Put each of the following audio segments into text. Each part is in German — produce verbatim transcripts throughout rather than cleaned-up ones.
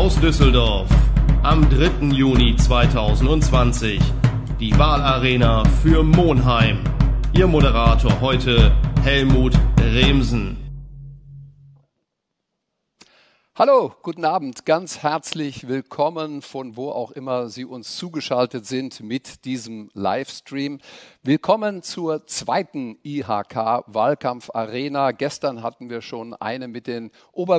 Aus Düsseldorf am dritten Juni zweitausendzwanzig. Die Wahlarena für Monheim. Ihr Moderator heute Helmut Remsen. Hallo, guten Abend, ganz herzlich willkommen, von wo auch immer Sie uns zugeschaltet sind mit diesem Livestream. Willkommen zur zweiten I H K-Wahlkampf-Arena. Gestern hatten wir schon eine mit den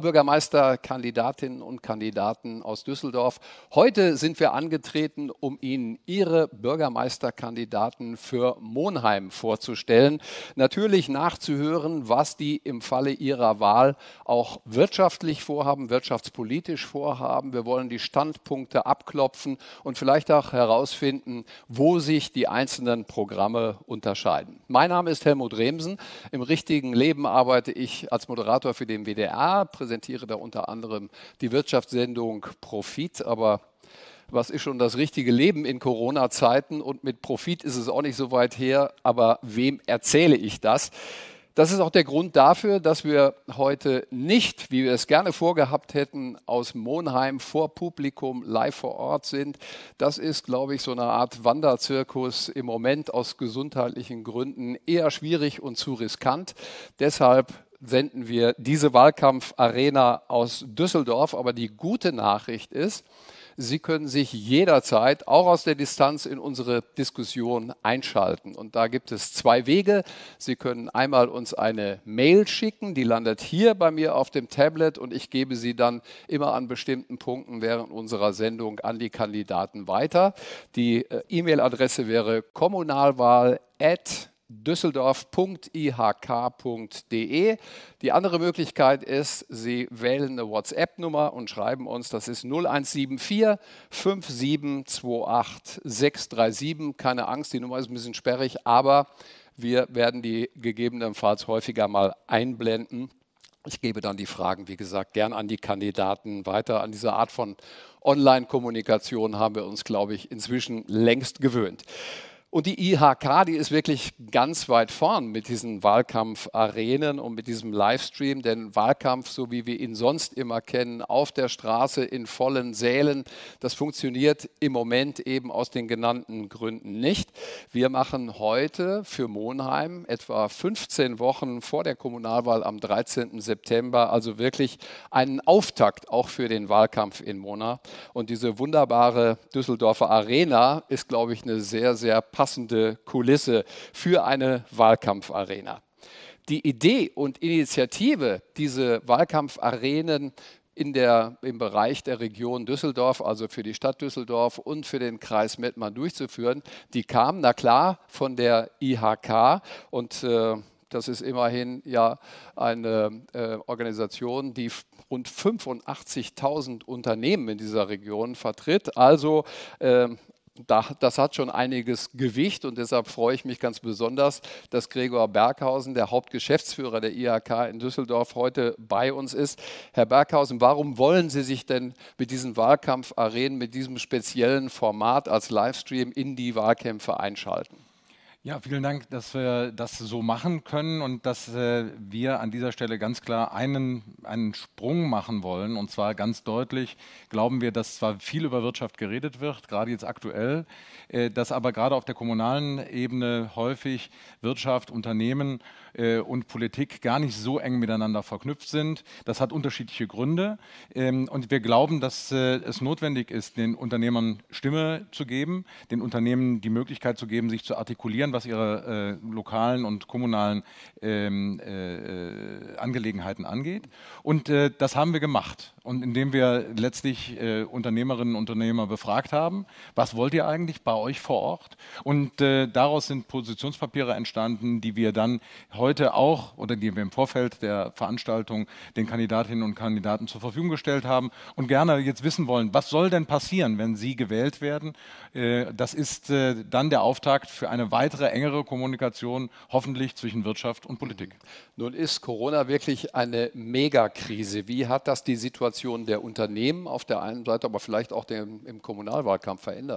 Oberbürgermeisterkandidatinnen und Kandidaten aus Düsseldorf. Heute sind wir angetreten, um Ihnen Ihre Bürgermeisterkandidaten für Monheim vorzustellen. Natürlich nachzuhören, was die im Falle Ihrer Wahl auch wirtschaftlich vorhaben, wirtschaftspolitisch vorhaben. Wir wollen die Standpunkte abklopfen und vielleicht auch herausfinden, wo sich die einzelnen Programme unterscheiden. Mein Name ist Helmut Remsen. Im richtigen Leben arbeite ich als Moderator für den W D R, präsentiere da unter anderem die Wirtschaftssendung Profit, aber was ist schon das richtige Leben in Corona-Zeiten? Und mit Profit ist es auch nicht so weit her, aber wem erzähle ich das? Das ist auch der Grund dafür, dass wir heute nicht, wie wir es gerne vorgehabt hätten, aus Monheim vor Publikum live vor Ort sind. Das ist, glaube ich, so eine Art Wanderzirkus im Moment aus gesundheitlichen Gründen eher schwierig und zu riskant. Deshalb senden wir diese Wahlkampfarena aus Düsseldorf. Aber die gute Nachricht ist, Sie können sich jederzeit, auch aus der Distanz, in unsere Diskussion einschalten. Und da gibt es zwei Wege. Sie können einmal uns eine Mail schicken, die landet hier bei mir auf dem Tablet und ich gebe sie dann immer an bestimmten Punkten während unserer Sendung an die Kandidaten weiter. Die äh, E-Mail-Adresse wäre kommunalwahl at düsseldorf punkt i h k punkt d e. Die andere Möglichkeit ist, Sie wählen eine WhatsApp-Nummer und schreiben uns, das ist null eins sieben vier fünf sieben zwei acht sechs drei sieben. Keine Angst, die Nummer ist ein bisschen sperrig, aber wir werden die gegebenenfalls häufiger mal einblenden. Ich gebe dann die Fragen, wie gesagt, gern an die Kandidaten weiter. An diese Art von Online-Kommunikation haben wir uns, glaube ich, inzwischen längst gewöhnt. Und die I H K, die ist wirklich ganz weit vorn mit diesen Wahlkampfarenen und mit diesem Livestream. Denn Wahlkampf, so wie wir ihn sonst immer kennen, auf der Straße in vollen Sälen, das funktioniert im Moment eben aus den genannten Gründen nicht. Wir machen heute für Monheim etwa fünfzehn Wochen vor der Kommunalwahl am dreizehnten September, also wirklich einen Auftakt auch für den Wahlkampf in Monheim. Und diese wunderbare Düsseldorfer Arena ist, glaube ich, eine sehr, sehr passende passende Kulisse für eine Wahlkampfarena. Die Idee und Initiative, diese Wahlkampfarenen in der, im Bereich der Region Düsseldorf, also für die Stadt Düsseldorf und für den Kreis Mettmann durchzuführen, die kam, na klar, von der I H K und äh, das ist immerhin ja eine äh, Organisation, die rund fünfundachtzigtausend Unternehmen in dieser Region vertritt. Also äh, Das hat schon einiges Gewicht und deshalb freue ich mich ganz besonders, dass Gregor Berghausen, der Hauptgeschäftsführer der I H K in Düsseldorf, heute bei uns ist. Herr Berghausen, warum wollen Sie sich denn mit diesen Wahlkampfarenen, mit diesem speziellen Format als Livestream in die Wahlkämpfe einschalten? Ja, vielen Dank, dass wir das so machen können und dass äh, wir an dieser Stelle ganz klar einen, einen Sprung machen wollen. Und zwar ganz deutlich glauben wir, dass zwar viel über Wirtschaft geredet wird, gerade jetzt aktuell, äh, dass aber gerade auf der kommunalen Ebene häufig Wirtschaft, Unternehmen äh, und Politik gar nicht so eng miteinander verknüpft sind. Das hat unterschiedliche Gründe. Ähm, und wir glauben, dass äh, es notwendig ist, den Unternehmern Stimme zu geben, den Unternehmen die Möglichkeit zu geben, sich zu artikulieren, was ihre äh, lokalen und kommunalen ähm, äh, Angelegenheiten angeht. Und äh, das haben wir gemacht. Und indem wir letztlich äh, Unternehmerinnen und Unternehmer befragt haben, was wollt ihr eigentlich bei euch vor Ort? Und äh, daraus sind Positionspapiere entstanden, die wir dann heute auch oder die wir im Vorfeld der Veranstaltung den Kandidatinnen und Kandidaten zur Verfügung gestellt haben und gerne jetzt wissen wollen, was soll denn passieren, wenn sie gewählt werden? Äh, das ist äh, dann der Auftakt für eine weitere engere Kommunikation, hoffentlich zwischen Wirtschaft und Politik. Nun ist Corona wirklich eine Megakrise. Wie hat das die Situation der Unternehmen auf der einen Seite, aber vielleicht auch den, im Kommunalwahlkampf verändert?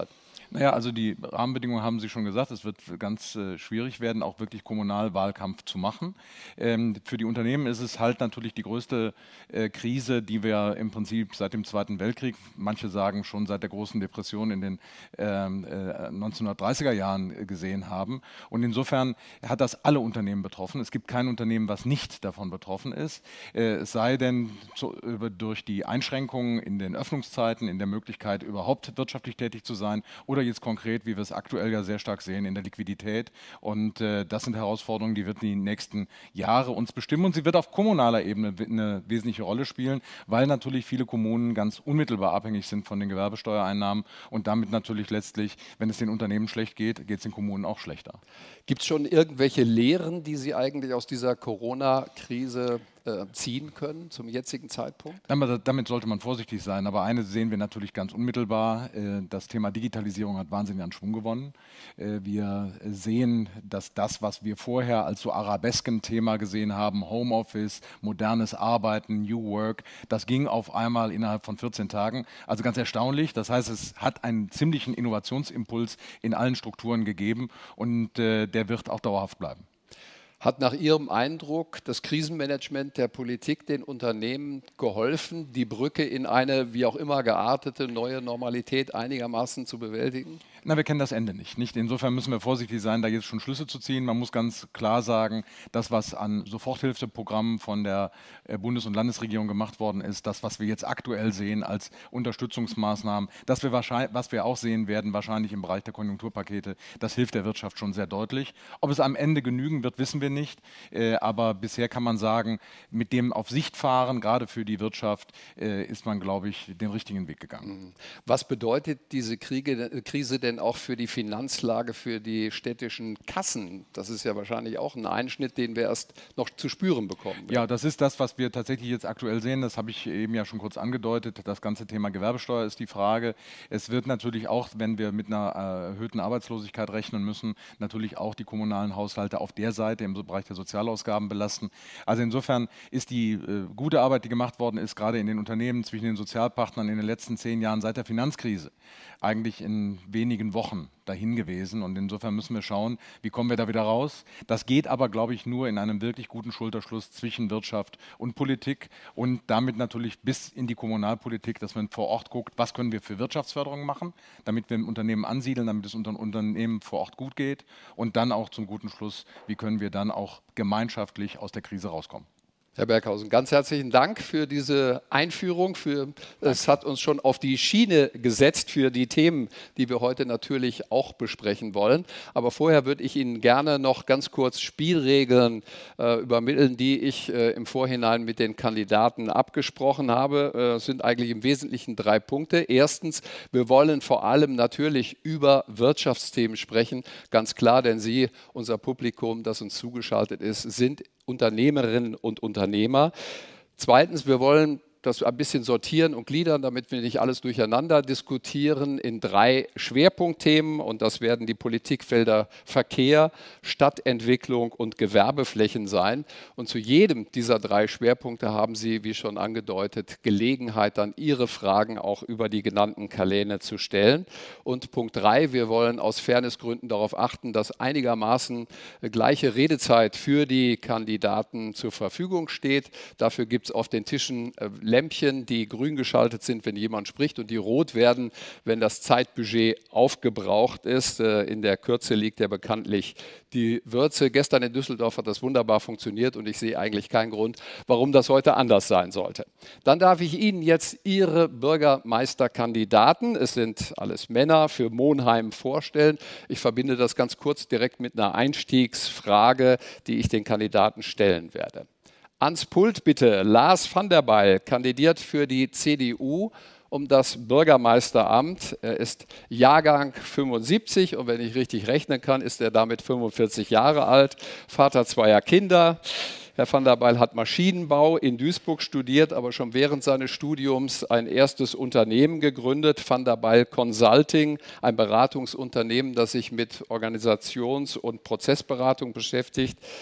Naja, also die Rahmenbedingungen haben Sie schon gesagt, es wird ganz äh, schwierig werden, auch wirklich Kommunalwahlkampf zu machen. Ähm, für die Unternehmen ist es halt natürlich die größte äh, Krise, die wir im Prinzip seit dem Zweiten Weltkrieg, manche sagen schon seit der großen Depression in den ähm, äh, neunzehnhundertdreißiger Jahren äh, gesehen haben. Und insofern hat das alle Unternehmen betroffen. Es gibt kein Unternehmen, was nicht davon betroffen ist. Äh, es sei denn zu, über, durch die Einschränkungen in den Öffnungszeiten, in der Möglichkeit überhaupt wirtschaftlich tätig zu sein oder jetzt konkret, wie wir es aktuell ja sehr stark sehen, in der Liquidität. Und äh, das sind Herausforderungen, die wird die nächsten Jahre uns bestimmen. Und sie wird auf kommunaler Ebene eine wesentliche Rolle spielen, weil natürlich viele Kommunen ganz unmittelbar abhängig sind von den Gewerbesteuereinnahmen und damit natürlich letztlich, wenn es den Unternehmen schlecht geht, geht es den Kommunen auch schlechter. Gibt es schon irgendwelche Lehren, die Sie eigentlich aus dieser Corona-Krise äh, ziehen können zum jetzigen Zeitpunkt? Damit, damit sollte man vorsichtig sein, aber eine sehen wir natürlich ganz unmittelbar. Äh, das Thema Digitalisierung hat wahnsinnig an Schwung gewonnen. Äh, wir sehen, dass das, was wir vorher als so Arabesken-Thema gesehen haben, Homeoffice, modernes Arbeiten, New Work, das ging auf einmal innerhalb von vierzehn Tagen. Also ganz erstaunlich. Das heißt, es hat einen ziemlichen Innovationsimpuls in allen Strukturen gegeben und äh, der wird auch dauerhaft bleiben. Hat nach Ihrem Eindruck das Krisenmanagement der Politik den Unternehmen geholfen, die Brücke in eine wie auch immer geartete neue Normalität einigermaßen zu bewältigen? Na, wir kennen das Ende nicht, nicht. Insofern müssen wir vorsichtig sein, da jetzt schon Schlüsse zu ziehen. Man muss ganz klar sagen, das, was an Soforthilfeprogrammen von der Bundes- und Landesregierung gemacht worden ist, das, was wir jetzt aktuell sehen als Unterstützungsmaßnahmen, das wir wahrscheinlich, was wir auch sehen werden, wahrscheinlich im Bereich der Konjunkturpakete, das hilft der Wirtschaft schon sehr deutlich. Ob es am Ende genügen wird, wissen wir nicht. Äh, aber bisher kann man sagen, mit dem auf Sicht fahren, gerade für die Wirtschaft, äh, ist man, glaube ich, den richtigen Weg gegangen. Was bedeutet diese Kriege, Krise denn auch für die Finanzlage, für die städtischen Kassen? Das ist ja wahrscheinlich auch ein Einschnitt, den wir erst noch zu spüren bekommen. Ja, das ist das, was wir tatsächlich jetzt aktuell sehen. Das habe ich eben ja schon kurz angedeutet. Das ganze Thema Gewerbesteuer ist die Frage. Es wird natürlich auch, wenn wir mit einer erhöhten Arbeitslosigkeit rechnen müssen, natürlich auch die kommunalen Haushalte auf der Seite im Bereich der Sozialausgaben belasten. Also insofern ist die äh, gute Arbeit, die gemacht worden ist, gerade in den Unternehmen, zwischen den Sozialpartnern in den letzten zehn Jahren seit der Finanzkrise, eigentlich in wenigen Wochen dahin gewesen. Und insofern müssen wir schauen, wie kommen wir da wieder raus. Das geht aber, glaube ich, nur in einem wirklich guten Schulterschluss zwischen Wirtschaft und Politik und damit natürlich bis in die Kommunalpolitik, dass man vor Ort guckt, was können wir für Wirtschaftsförderung machen, damit wir im Unternehmen ansiedeln, damit es unseren Unternehmen vor Ort gut geht und dann auch zum guten Schluss, wie können wir dann auch gemeinschaftlich aus der Krise rauskommen. Herr Berghausen, ganz herzlichen Dank für diese Einführung. Für, es hat uns schon auf die Schiene gesetzt für die Themen, die wir heute natürlich auch besprechen wollen. Aber vorher würde ich Ihnen gerne noch ganz kurz Spielregeln äh, übermitteln, die ich äh, im Vorhinein mit den Kandidaten abgesprochen habe. Es äh, sind eigentlich im Wesentlichen drei Punkte. Erstens, wir wollen vor allem natürlich über Wirtschaftsthemen sprechen. Ganz klar, denn Sie, unser Publikum, das uns zugeschaltet ist, sind Unternehmerinnen und Unternehmer. Zweitens, wir wollen das ein bisschen sortieren und gliedern, damit wir nicht alles durcheinander diskutieren, in drei Schwerpunktthemen. Und das werden die Politikfelder Verkehr, Stadtentwicklung und Gewerbeflächen sein. Und zu jedem dieser drei Schwerpunkte haben Sie, wie schon angedeutet, Gelegenheit, dann Ihre Fragen auch über die genannten Kanäle zu stellen. Und Punkt drei, wir wollen aus Fairnessgründen darauf achten, dass einigermaßen gleiche Redezeit für die Kandidaten zur Verfügung steht. Dafür gibt es auf den Tischen Lämpchen, die grün geschaltet sind, wenn jemand spricht, und die rot werden, wenn das Zeitbudget aufgebraucht ist. In der Kürze liegt ja bekanntlich die Würze. Gestern in Düsseldorf hat das wunderbar funktioniert und ich sehe eigentlich keinen Grund, warum das heute anders sein sollte. Dann darf ich Ihnen jetzt Ihre Bürgermeisterkandidaten, es sind alles Männer, für Monheim vorstellen. Ich verbinde das ganz kurz direkt mit einer Einstiegsfrage, die ich den Kandidaten stellen werde. Ans Pult bitte Lars van der Bijl, kandidiert für die C D U um das Bürgermeisteramt. Er ist Jahrgang fünfundsiebzig und wenn ich richtig rechnen kann, ist er damit fünfundvierzig Jahre alt, Vater zweier Kinder. Herr van der Bijl hat Maschinenbau in Duisburg studiert, aber schon während seines Studiums ein erstes Unternehmen gegründet, Van der Bijl Consulting, ein Beratungsunternehmen, das sich mit Organisations- und Prozessberatung beschäftigt.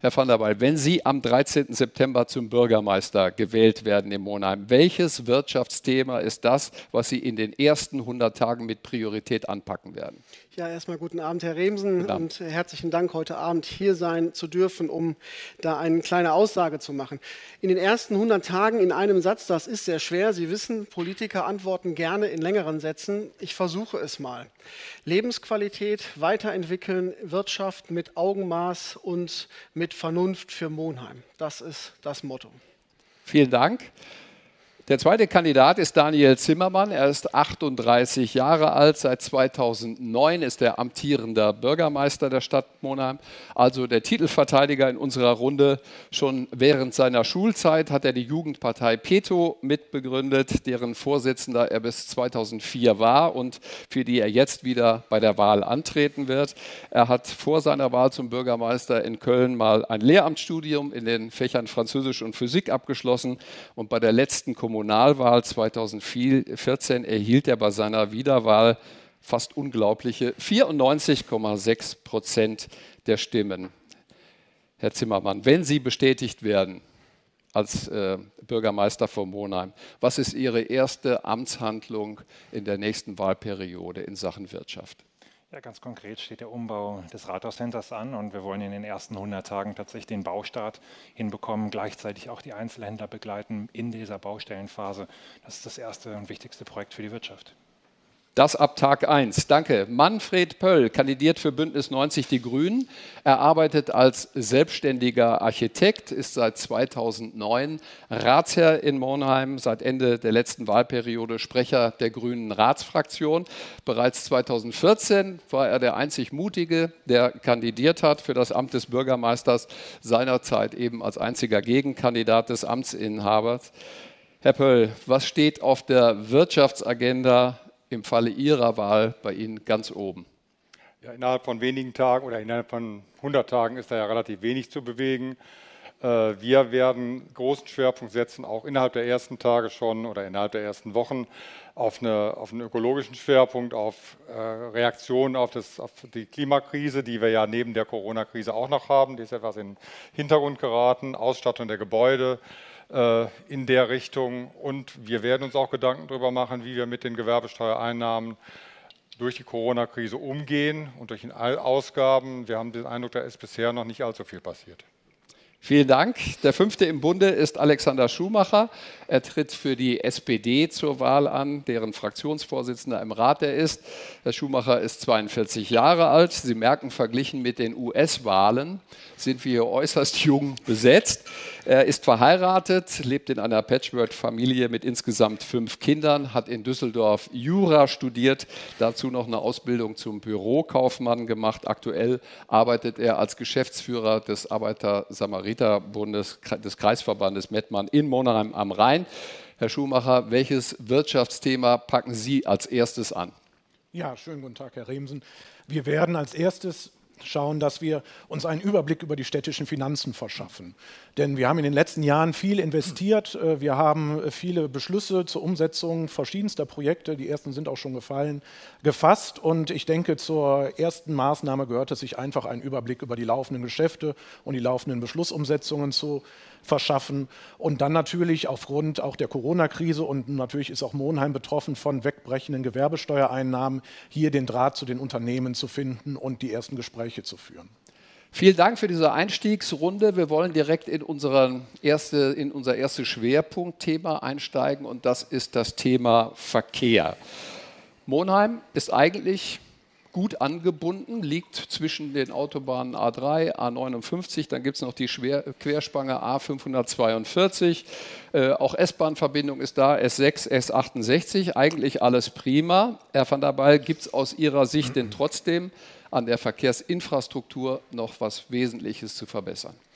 Herr van der Waal, wenn Sie am dreizehnten September zum Bürgermeister gewählt werden in Monheim, welches Wirtschaftsthema ist das, was Sie in den ersten hundert Tagen mit Priorität anpacken werden? Ja, erstmal guten Abend, Herr Remsen, und herzlichen Dank, heute Abend hier sein zu dürfen, um da eine kleine Aussage zu machen. In den ersten hundert Tagen in einem Satz, das ist sehr schwer. Sie wissen, Politiker antworten gerne in längeren Sätzen. Ich versuche es mal. Lebensqualität weiterentwickeln, Wirtschaft mit Augenmaß und mit Vernunft für Monheim. Das ist das Motto. Vielen Dank. Der zweite Kandidat ist Daniel Zimmermann. Er ist achtunddreißig Jahre alt. Seit zweitausendneun ist er amtierender Bürgermeister der Stadt Monheim, also der Titelverteidiger in unserer Runde. Schon während seiner Schulzeit hat er die Jugendpartei Peto mitbegründet, deren Vorsitzender er bis zweitausendvier war und für die er jetzt wieder bei der Wahl antreten wird. Er hat vor seiner Wahl zum Bürgermeister in Köln mal ein Lehramtsstudium in den Fächern Französisch und Physik abgeschlossen und bei der letzten Kommunalwahl Kommunalwahl zweitausendvierzehn erhielt er bei seiner Wiederwahl fast unglaubliche vierundneunzig Komma sechs Prozent der Stimmen. Herr Zimmermann, wenn Sie bestätigt werden als äh, Bürgermeister von Monheim, was ist Ihre erste Amtshandlung in der nächsten Wahlperiode in Sachen Wirtschaft? Ja, ganz konkret steht der Umbau des Rathauscenters an und wir wollen in den ersten hundert Tagen tatsächlich den Baustart hinbekommen, gleichzeitig auch die Einzelhändler begleiten in dieser Baustellenphase. Das ist das erste und wichtigste Projekt für die Wirtschaft. Das ab Tag eins. Danke. Manfred Pöll kandidiert für Bündnis neunzig Die Grünen. Er arbeitet als selbstständiger Architekt, ist seit zweitausendneun Ratsherr in Monheim, seit Ende der letzten Wahlperiode Sprecher der Grünen Ratsfraktion. Bereits zweitausendvierzehn war er der einzig Mutige, der kandidiert hat für das Amt des Bürgermeisters, seinerzeit eben als einziger Gegenkandidat des Amtsinhabers. Herr Pöll, was steht auf der Wirtschaftsagenda im Falle Ihrer Wahl bei Ihnen ganz oben? Ja, innerhalb von wenigen Tagen oder innerhalb von hundert Tagen ist da ja relativ wenig zu bewegen. Wir werden großen Schwerpunkt setzen, auch innerhalb der ersten Tage schon oder innerhalb der ersten Wochen, auf, eine, auf einen ökologischen Schwerpunkt, auf äh, Reaktionen auf, das, auf die Klimakrise, die wir ja neben der Corona-Krise auch noch haben. Die ist etwas in den Hintergrund geraten, Ausstattung der Gebäude in der Richtung, und wir werden uns auch Gedanken darüber machen, wie wir mit den Gewerbesteuereinnahmen durch die Corona-Krise umgehen und durch die Ausgaben. Wir haben den Eindruck, da ist bisher noch nicht allzu viel passiert. Vielen Dank. Der fünfte im Bunde ist Alexander Schumacher. Er tritt für die S P D zur Wahl an, deren Fraktionsvorsitzender im Rat er ist. Herr Schumacher ist zweiundvierzig Jahre alt. Sie merken, verglichen mit den U S-Wahlen sind wir hier äußerst jung besetzt. Er ist verheiratet, lebt in einer Patchwork-Familie mit insgesamt fünf Kindern, hat in Düsseldorf Jura studiert, dazu noch eine Ausbildung zum Bürokaufmann gemacht. Aktuell arbeitet er als Geschäftsführer des Arbeiter-Samariter-Bundes des Kreisverbandes Mettmann in Monheim am Rhein. Herr Schumacher, welches Wirtschaftsthema packen Sie als erstes an? Ja, schönen guten Tag, Herr Remsen. Wir werden als erstes schauen, dass wir uns einen Überblick über die städtischen Finanzen verschaffen. Denn wir haben in den letzten Jahren viel investiert. Wir haben viele Beschlüsse zur Umsetzung verschiedenster Projekte, die ersten sind auch schon gefallen, gefasst. Und ich denke, zur ersten Maßnahme gehört es sich einfach, einen Überblick über die laufenden Geschäfte und die laufenden Beschlussumsetzungen zu verschaffen. Und dann natürlich aufgrund auch der Corona-Krise, und natürlich ist auch Monheim betroffen von wegbrechenden Gewerbesteuereinnahmen, hier den Draht zu den Unternehmen zu finden und die ersten Gespräche zu führen. Vielen Dank für diese Einstiegsrunde. Wir wollen direkt in, unseren erste, in unser erstes Schwerpunktthema einsteigen, und das ist das Thema Verkehr. Monheim ist eigentlich gut angebunden, liegt zwischen den Autobahnen A drei, A neunundfünfzig, dann gibt es noch die Schwer Querspange A fünfhundertzweiundvierzig, äh, auch S-Bahn-Verbindung ist da, S sechs, S achtundsechzig, eigentlich alles prima. Herr van der Waal, gibt es aus Ihrer Sicht denn trotzdem an der Verkehrsinfrastruktur noch was Wesentliches zu verbessern?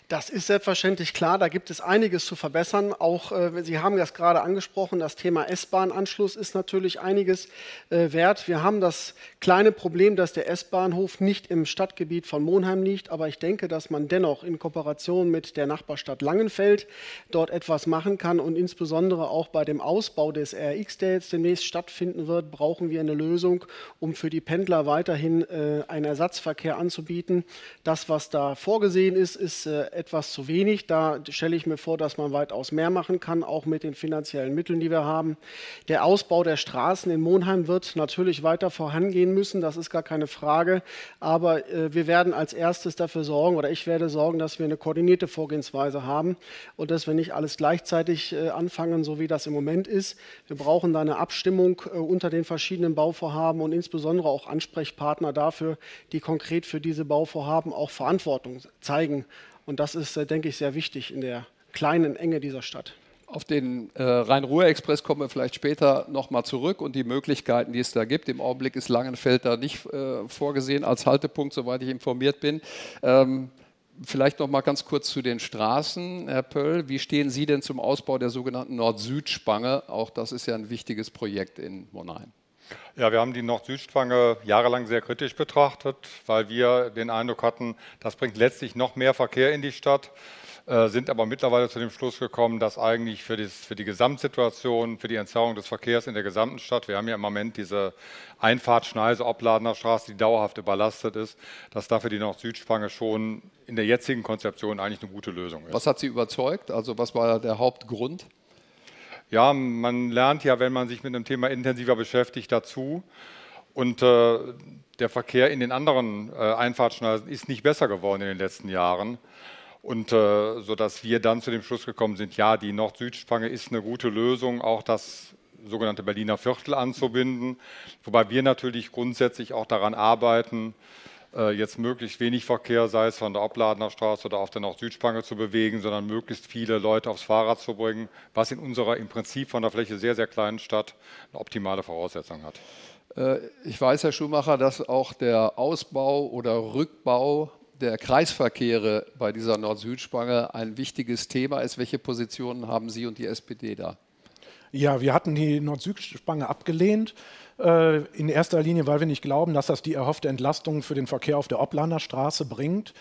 Das ist selbstverständlich klar, da gibt es einiges zu verbessern. Auch äh, Sie haben das gerade angesprochen, das Thema S-Bahn-Anschluss ist natürlich einiges äh, wert. Wir haben das kleine Problem, dass der S-Bahnhof nicht im Stadtgebiet von Monheim liegt, aber ich denke, dass man dennoch in Kooperation mit der Nachbarstadt Langenfeld dort etwas machen kann und insbesondere auch bei dem Ausbau des R X, der jetzt demnächst stattfinden wird, brauchen wir eine Lösung, um für die Pendler weiterhin äh, einen Ersatzverkehr anzubieten. Das, was da vorgesehen ist, ist äh, etwas zu wenig. Da stelle ich mir vor, dass man weitaus mehr machen kann, auch mit den finanziellen Mitteln, die wir haben. Der Ausbau der Straßen in Monheim wird natürlich weiter vorangehen müssen, das ist gar keine Frage. Aber äh, wir werden als erstes dafür sorgen, oder ich werde sorgen, dass wir eine koordinierte Vorgehensweise haben und dass wir nicht alles gleichzeitig äh, anfangen, so wie das im Moment ist. Wir brauchen da eine Abstimmung äh, unter den verschiedenen Bauvorhaben und insbesondere auch Ansprechpartner dafür, die konkret für diese Bauvorhaben auch Verantwortung zeigen. Und das ist, denke ich, sehr wichtig in der kleinen Enge dieser Stadt. Auf den äh, Rhein-Ruhr-Express kommen wir vielleicht später nochmal zurück und die Möglichkeiten, die es da gibt. Im Augenblick ist Langenfeld da nicht äh, vorgesehen als Haltepunkt, soweit ich informiert bin. Ähm, vielleicht noch mal ganz kurz zu den Straßen, Herr Pöll. Wie stehen Sie denn zum Ausbau der sogenannten Nord-Süd-Spange? Auch das ist ja ein wichtiges Projekt in Monheim. Ja, wir haben die Nord-Süd-Spange jahrelang sehr kritisch betrachtet, weil wir den Eindruck hatten, das bringt letztlich noch mehr Verkehr in die Stadt, äh, sind aber mittlerweile zu dem Schluss gekommen, dass eigentlich für, das, für die Gesamtsituation, für die Entzerrung des Verkehrs in der gesamten Stadt, wir haben ja im Moment diese Einfahrtschneise Opladener Straße, die dauerhaft überlastet ist, dass dafür die Nord-Süd-Spange schon in der jetzigen Konzeption eigentlich eine gute Lösung ist. Was hat Sie überzeugt? Also was war der Hauptgrund? Ja, man lernt ja, wenn man sich mit einem Thema intensiver beschäftigt, dazu. Und äh, der Verkehr in den anderen äh, Einfahrtschneisen ist nicht besser geworden in den letzten Jahren. Und äh, sodass wir dann zu dem Schluss gekommen sind, ja, die Nord-Süd-Spange ist eine gute Lösung, auch das sogenannte Berliner Viertel anzubinden. Wobei wir natürlich grundsätzlich auch daran arbeiten, jetzt möglichst wenig Verkehr, sei es von der Opladener Straße oder auf der Nord-Süd-Spange zu bewegen, sondern möglichst viele Leute aufs Fahrrad zu bringen, was in unserer im Prinzip von der Fläche sehr, sehr kleinen Stadt eine optimale Voraussetzung hat. Ich weiß, Herr Schumacher, dass auch der Ausbau oder Rückbau der Kreisverkehre bei dieser Nord-Süd-Spange ein wichtiges Thema ist. Welche Positionen haben Sie und die S P D da? Ja, wir hatten die Nord-Süd-Spange abgelehnt. In erster Linie, weil wir nicht glauben, dass das die erhoffte Entlastung für den Verkehr auf der Opladener Straße bringt.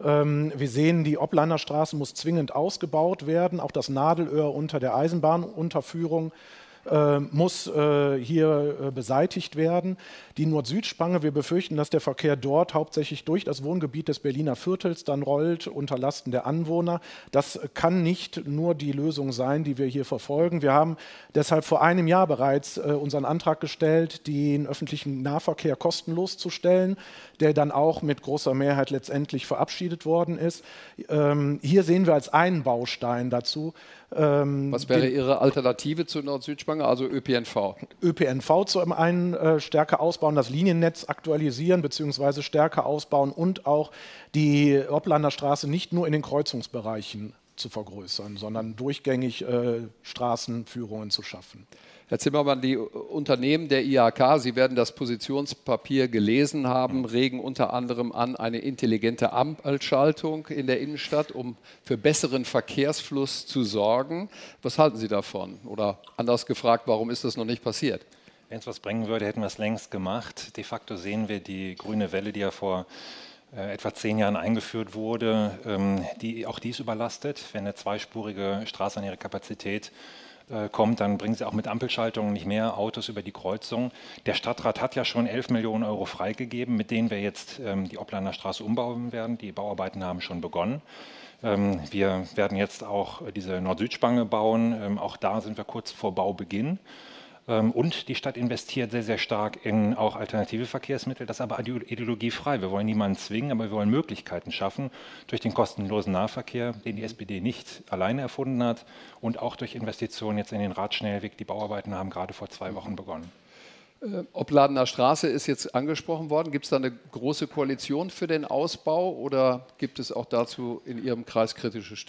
Wir sehen, die Opladener Straße muss zwingend ausgebaut werden. Auch das Nadelöhr unter der Eisenbahnunterführung äh, muss äh, hier äh, beseitigt werden. Die Nord-Süd-Spange, wir befürchten, dass der Verkehr dort hauptsächlich durch das Wohngebiet des Berliner Viertels dann rollt, unter Lasten der Anwohner. Das kann nicht nur die Lösung sein, die wir hier verfolgen. Wir haben deshalb vor einem Jahr bereits äh, unseren Antrag gestellt, den öffentlichen Nahverkehr kostenlos zu stellen, der dann auch mit großer Mehrheit letztendlich verabschiedet worden ist. Ähm, hier sehen wir als einen Baustein dazu. Ähm, Was wäre Ihre Alternative zur Nord-Süd-Spange, also Ö P N V? Ö P N V zum einen äh, stärker ausbauen, das Liniennetz aktualisieren bzw. stärker ausbauen und auch die Opladener Straße nicht nur in den Kreuzungsbereichen zu vergrößern, sondern durchgängig äh, Straßenführungen zu schaffen. Herr Zimmermann, die Unternehmen der I H K, Sie werden das Positionspapier gelesen haben, regen unter anderem an eine intelligente Ampelschaltung in der Innenstadt, um für besseren Verkehrsfluss zu sorgen. Was halten Sie davon? Oder anders gefragt, warum ist das noch nicht passiert? Wenn es was bringen würde, hätten wir es längst gemacht. De facto sehen wir die grüne Welle, die ja vor äh, etwa zehn Jahren eingeführt wurde, ähm, die, auch die ist überlastet. Wenn eine zweispurige Straße an ihre Kapazität kommt, dann bringen sie auch mit Ampelschaltungen nicht mehr Autos über die Kreuzung. Der Stadtrat hat ja schon elf Millionen Euro freigegeben, mit denen wir jetzt ähm, die Opladener Straße umbauen werden. Die Bauarbeiten haben schon begonnen. Ähm, wir werden jetzt auch diese Nord-Süd-Spange bauen. Ähm, auch da sind wir kurz vor Baubeginn. Ähm, und die Stadt investiert sehr, sehr stark in auch alternative Verkehrsmittel. Das ist aber ideologiefrei. Wir wollen niemanden zwingen, aber wir wollen Möglichkeiten schaffen durch den kostenlosen Nahverkehr, den die S P D nicht alleine erfunden hat, und auch durch Investitionen jetzt in den Radschnellweg. Die Bauarbeiten haben gerade vor zwei Wochen begonnen. Äh, Opladener Straße ist jetzt angesprochen worden. Gibt es da eine große Koalition für den Ausbau oder gibt es auch dazu in Ihrem Kreis kritische Stimmen?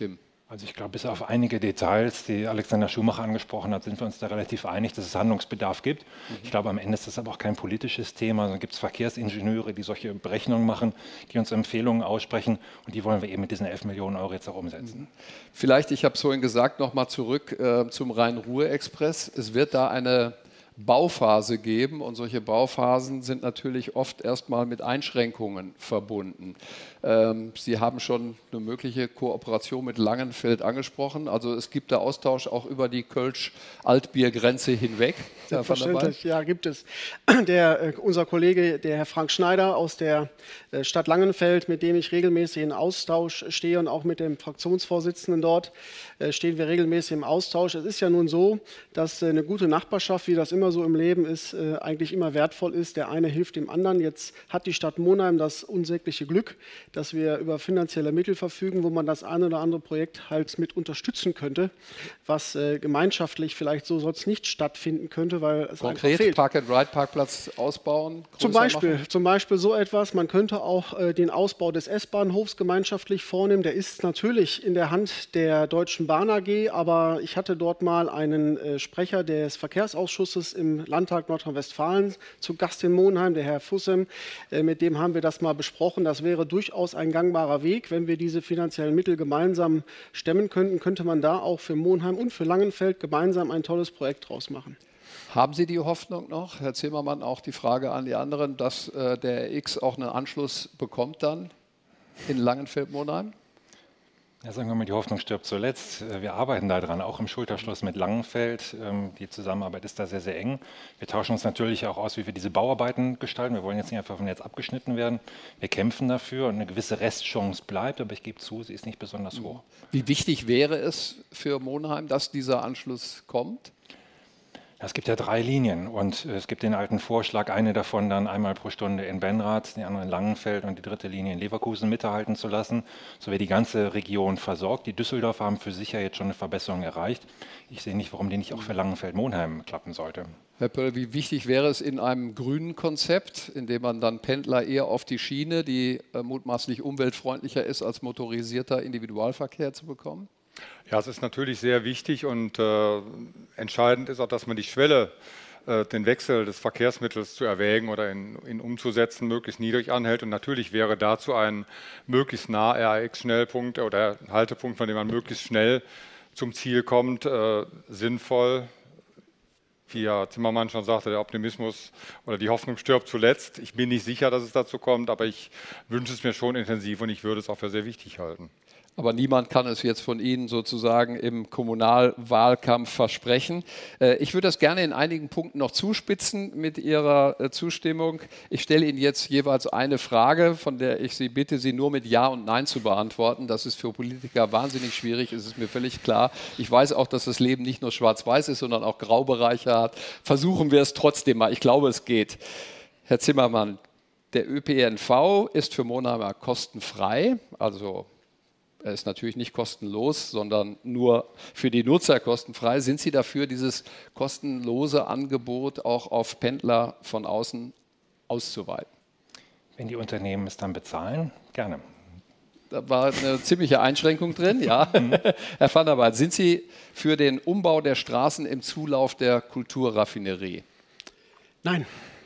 Also ich glaube, bis auf einige Details, die Alexander Schumacher angesprochen hat, sind wir uns da relativ einig, dass es Handlungsbedarf gibt. Mhm. Ich glaube, am Ende ist das aber auch kein politisches Thema, sondern gibt es Verkehrsingenieure, die solche Berechnungen machen, die uns Empfehlungen aussprechen und die wollen wir eben mit diesen elf Millionen Euro jetzt auch umsetzen. Mhm. Vielleicht, ich habe es vorhin gesagt, nochmal zurück äh, zum Rhein-Ruhr-Express. Es wird da eine Bauphase geben und solche Bauphasen sind natürlich oft erstmal mit Einschränkungen verbunden. Ähm, Sie haben schon eine mögliche Kooperation mit Langenfeld angesprochen. Also es gibt da Austausch auch über die Kölsch-Altbier-Grenze hinweg. Selbstverständlich, ja, gibt es. Der, äh, unser Kollege, der Herr Frank Schneider aus der äh, Stadt Langenfeld, mit dem ich regelmäßig in Austausch stehe und auch mit dem Fraktionsvorsitzenden dort äh, stehen wir regelmäßig im Austausch. Es ist ja nun so, dass äh, eine gute Nachbarschaft, wie das immer so im Leben ist, äh, eigentlich immer wertvoll ist. Der eine hilft dem anderen. Jetzt hat die Stadt Monheim das unsägliche Glück, dass wir über finanzielle Mittel verfügen, wo man das eine oder andere Projekt halt mit unterstützen könnte, was äh, gemeinschaftlich vielleicht so sonst nicht stattfinden könnte, weil es konkret einfach fehlt. Park-and-Ride-Parkplatz ausbauen? Zum Beispiel, zum Beispiel so etwas. Man könnte auch äh, den Ausbau des S-Bahnhofs gemeinschaftlich vornehmen. Der ist natürlich in der Hand der Deutschen Bahn A G, aber ich hatte dort mal einen äh, Sprecher des Verkehrsausschusses im Landtag Nordrhein-Westfalen zu Gast in Monheim, der Herr Fussem. Äh, mit dem haben wir das mal besprochen. Das wäre durchaus ein gangbarer Weg. Wenn wir diese finanziellen Mittel gemeinsam stemmen könnten, könnte man da auch für Monheim und für Langenfeld gemeinsam ein tolles Projekt draus machen. Haben Sie die Hoffnung noch, Herr Zimmermann, auch die Frage an die anderen, dass äh, der X auch einen Anschluss bekommt dann in Langenfeld-Monheim? Ja, sagen wir mal, die Hoffnung stirbt zuletzt. Wir arbeiten da dran, auch im Schulterschluss mit Langenfeld. Die Zusammenarbeit ist da sehr, sehr eng. Wir tauschen uns natürlich auch aus, wie wir diese Bauarbeiten gestalten. Wir wollen jetzt nicht einfach vom Netz abgeschnitten werden. Wir kämpfen dafür und eine gewisse Restchance bleibt, aber ich gebe zu, sie ist nicht besonders hoch. Wie wichtig wäre es für Monheim, dass dieser Anschluss kommt? Es gibt ja drei Linien und es gibt den alten Vorschlag, eine davon dann einmal pro Stunde in Benrath, die andere in Langenfeld und die dritte Linie in Leverkusen mithalten zu lassen. So wird die ganze Region versorgt. Die Düsseldorfer haben für sich ja jetzt schon eine Verbesserung erreicht. Ich sehe nicht, warum die nicht auch für Langenfeld-Monheim klappen sollte. Herr Pöll, wie wichtig wäre es in einem grünen Konzept, in dem man dann Pendler eher auf die Schiene, die äh, mutmaßlich umweltfreundlicher ist als motorisierter Individualverkehr, zu bekommen? Ja, es ist natürlich sehr wichtig und äh, entscheidend ist auch, dass man die Schwelle, äh, den Wechsel des Verkehrsmittels zu erwägen oder in, in umzusetzen, möglichst niedrig anhält. Und natürlich wäre dazu ein möglichst nah R A X-Schnellpunkt oder Haltepunkt, von dem man möglichst schnell zum Ziel kommt, äh, sinnvoll. Wie Herr Zimmermann schon sagte, der Optimismus oder die Hoffnung stirbt zuletzt. Ich bin nicht sicher, dass es dazu kommt, aber ich wünsche es mir schon intensiv und ich würde es auch für sehr wichtig halten. Aber niemand kann es jetzt von Ihnen sozusagen im Kommunalwahlkampf versprechen. Ich würde das gerne in einigen Punkten noch zuspitzen mit Ihrer Zustimmung. Ich stelle Ihnen jetzt jeweils eine Frage, von der ich Sie bitte, sie nur mit Ja und Nein zu beantworten. Das ist für Politiker wahnsinnig schwierig, es ist mir völlig klar. Ich weiß auch, dass das Leben nicht nur schwarz-weiß ist, sondern auch Graubereiche hat. Versuchen wir es trotzdem mal. Ich glaube, es geht. Herr Zimmermann, der Ö P N V ist für Monheimer kostenfrei, also er ist natürlich nicht kostenlos, sondern nur für die Nutzer kostenfrei. Sind Sie dafür, dieses kostenlose Angebot auch auf Pendler von außen auszuweiten? Wenn die Unternehmen es dann bezahlen, gerne. Da war eine ziemliche Einschränkung drin, ja. Herr van der Waal, sind Sie für den Umbau der Straßen im Zulauf der Kulturraffinerie? Nein.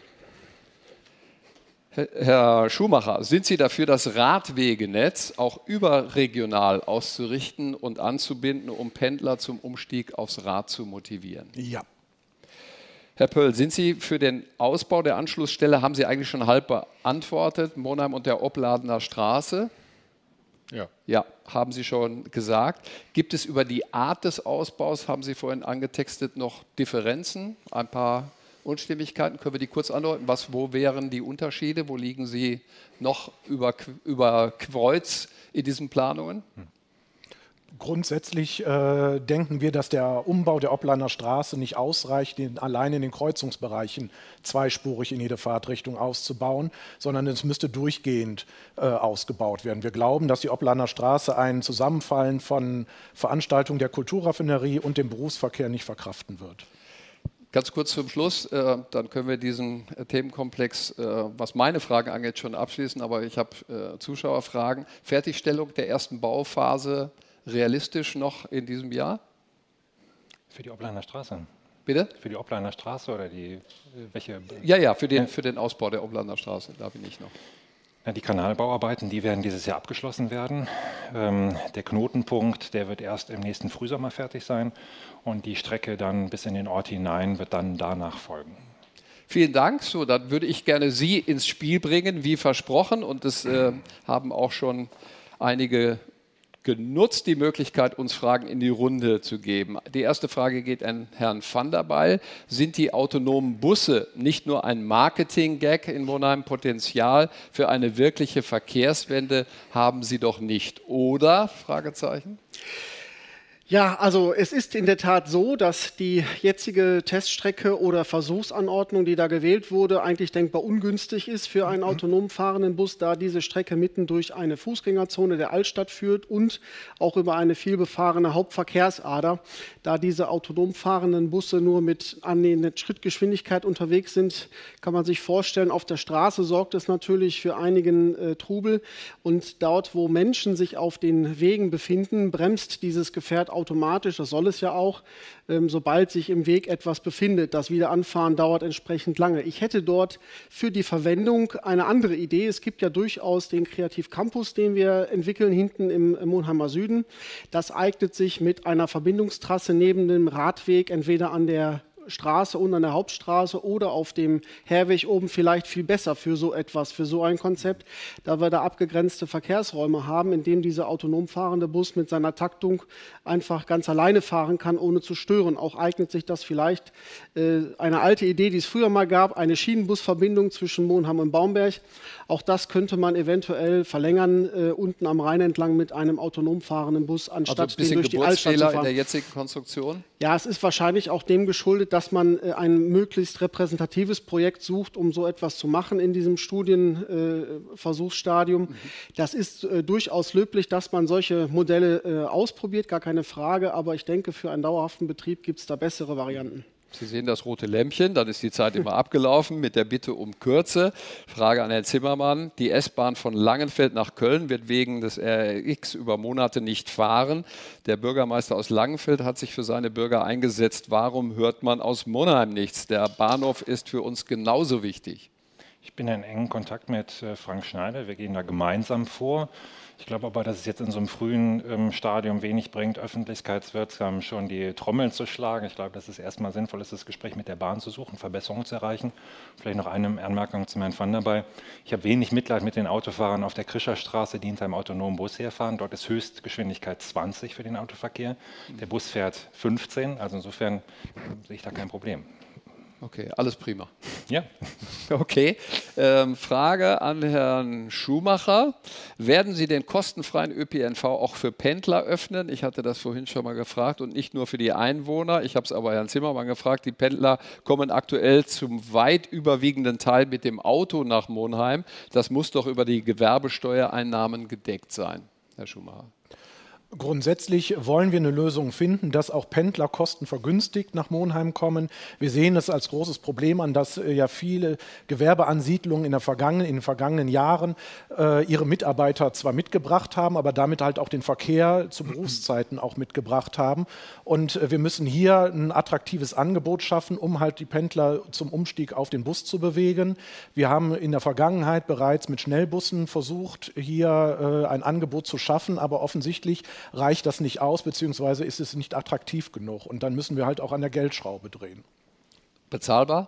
Herr Schumacher, sind Sie dafür, das Radwegenetz auch überregional auszurichten und anzubinden, um Pendler zum Umstieg aufs Rad zu motivieren? Ja. Herr Pöll, sind Sie für den Ausbau der Anschlussstelle, haben Sie eigentlich schon halb beantwortet, Monheim und der Opladener Straße? Ja. Ja, haben Sie schon gesagt. Gibt es über die Art des Ausbaus, haben Sie vorhin angetextet, noch Differenzen? Ein paar Unstimmigkeiten, können wir die kurz andeuten? Was, wo wären die Unterschiede? Wo liegen Sie noch über, über Kreuz in diesen Planungen? Grundsätzlich äh, denken wir, dass der Umbau der Opladener Straße nicht ausreicht, den, allein in den Kreuzungsbereichen zweispurig in jede Fahrtrichtung auszubauen, sondern es müsste durchgehend äh, ausgebaut werden. Wir glauben, dass die Opladener Straße ein Zusammenfallen von Veranstaltungen der Kulturraffinerie und dem Berufsverkehr nicht verkraften wird. Ganz kurz zum Schluss, äh, dann können wir diesen äh, Themenkomplex, äh, was meine Fragen angeht, schon abschließen, aber ich habe äh, Zuschauerfragen. Fertigstellung der ersten Bauphase realistisch noch in diesem Jahr? Für die Oplaner Straße. Bitte? Für die Oplaner Straße oder die, welche? Ja, ja, für den, für den Ausbau der Oplaner Straße, da bin ich noch. Ja, die Kanalbauarbeiten, die werden dieses Jahr abgeschlossen werden. Ähm, der Knotenpunkt, der wird erst im nächsten Frühsommer fertig sein und die Strecke dann bis in den Ort hinein wird dann danach folgen. Vielen Dank. So, dann würde ich gerne Sie ins Spiel bringen, wie versprochen. Und es äh, haben auch schon einige genutzt, die Möglichkeit, uns Fragen in die Runde zu geben. Die erste Frage geht an Herrn van der Bijl. Sind die autonomen Busse nicht nur ein Marketing-Gag in Monheim? Potenzial für eine wirkliche Verkehrswende haben sie doch nicht, oder? Fragezeichen. Ja, also es ist in der Tat so, dass die jetzige Teststrecke oder Versuchsanordnung, die da gewählt wurde, eigentlich denkbar ungünstig ist für einen autonom fahrenden Bus, da diese Strecke mitten durch eine Fußgängerzone der Altstadt führt und auch über eine vielbefahrene Hauptverkehrsader. Da diese autonom fahrenden Busse nur mit annähernder Schrittgeschwindigkeit unterwegs sind, kann man sich vorstellen, auf der Straße sorgt es natürlich für einigen äh, Trubel. Und dort, wo Menschen sich auf den Wegen befinden, bremst dieses Gefährt automatisch, das soll es ja auch, ähm, sobald sich im Weg etwas befindet. Das Wiederanfahren dauert entsprechend lange. Ich hätte dort für die Verwendung eine andere Idee. Es gibt ja durchaus den Kreativ Campus, den wir entwickeln, hinten im, im Monheimer Süden. Das eignet sich mit einer Verbindungstrasse neben dem Radweg, entweder an der Straße und an der Hauptstraße oder auf dem Herweg oben vielleicht viel besser für so etwas, für so ein Konzept, da wir da abgegrenzte Verkehrsräume haben, in dem dieser autonom fahrende Bus mit seiner Taktung einfach ganz alleine fahren kann, ohne zu stören. Auch eignet sich das vielleicht, äh, eine alte Idee, die es früher mal gab, eine Schienenbusverbindung zwischen Monheim und Baumberg. Auch das könnte man eventuell verlängern, äh, unten am Rhein entlang mit einem autonom fahrenden Bus, anstatt also ein bisschen den durch die Altstadt zu fahren. in der jetzigen Konstruktion? Ja, es ist wahrscheinlich auch dem geschuldet, dass man äh, ein möglichst repräsentatives Projekt sucht, um so etwas zu machen in diesem Studienversuchsstadium. Äh, mhm. Das ist äh, durchaus löblich, dass man solche Modelle äh, ausprobiert, gar keine Frage. Aber ich denke, für einen dauerhaften Betrieb gibt es da bessere Varianten. Sie sehen das rote Lämpchen, dann ist die Zeit immer abgelaufen mit der Bitte um Kürze. Frage an Herrn Zimmermann. Die S-Bahn von Langenfeld nach Köln wird wegen des R R X über Monate nicht fahren. Der Bürgermeister aus Langenfeld hat sich für seine Bürger eingesetzt. Warum hört man aus Monheim nichts? Der Bahnhof ist für uns genauso wichtig. Ich bin in engen Kontakt mit Frank Schneider. Wir gehen da gemeinsam vor. Ich glaube aber, dass es jetzt in so einem frühen ähm, Stadium wenig bringt, öffentlichkeitswirksam schon die Trommeln zu schlagen. Ich glaube, dass es erstmal sinnvoll ist, das Gespräch mit der Bahn zu suchen, Verbesserungen zu erreichen. Vielleicht noch eine Anmerkung zu Herrn van der Bijl. Ich habe wenig Mitleid mit den Autofahrern auf der Krischerstraße, die hinter einem autonomen Bus herfahren. Dort ist Höchstgeschwindigkeit zwanzig für den Autoverkehr. Der Bus fährt fünfzehn, also insofern sehe ich da kein Problem. Okay, alles prima. Ja. Okay. Ähm, Frage an Herrn Schumacher. Werden Sie den kostenfreien Ö P N V auch für Pendler öffnen? Ich hatte das vorhin schon mal gefragt und nicht nur für die Einwohner. Ich habe es aber Herrn Zimmermann gefragt. Die Pendler kommen aktuell zum weit überwiegenden Teil mit dem Auto nach Monheim. Das muss doch über die Gewerbesteuereinnahmen gedeckt sein, Herr Schumacher. Grundsätzlich wollen wir eine Lösung finden, dass auch Pendler kostenvergünstigt nach Monheim kommen. Wir sehen es als großes Problem an, dass äh, ja viele Gewerbeansiedlungen in, der vergangenen, in den vergangenen Jahren äh, ihre Mitarbeiter zwar mitgebracht haben, aber damit halt auch den Verkehr zu Berufszeiten auch mitgebracht haben. Und äh, wir müssen hier ein attraktives Angebot schaffen, um halt die Pendler zum Umstieg auf den Bus zu bewegen. Wir haben in der Vergangenheit bereits mit Schnellbussen versucht, hier äh, ein Angebot zu schaffen, aber offensichtlich reicht das nicht aus, beziehungsweise ist es nicht attraktiv genug. Und dann müssen wir halt auch an der Geldschraube drehen. Bezahlbar?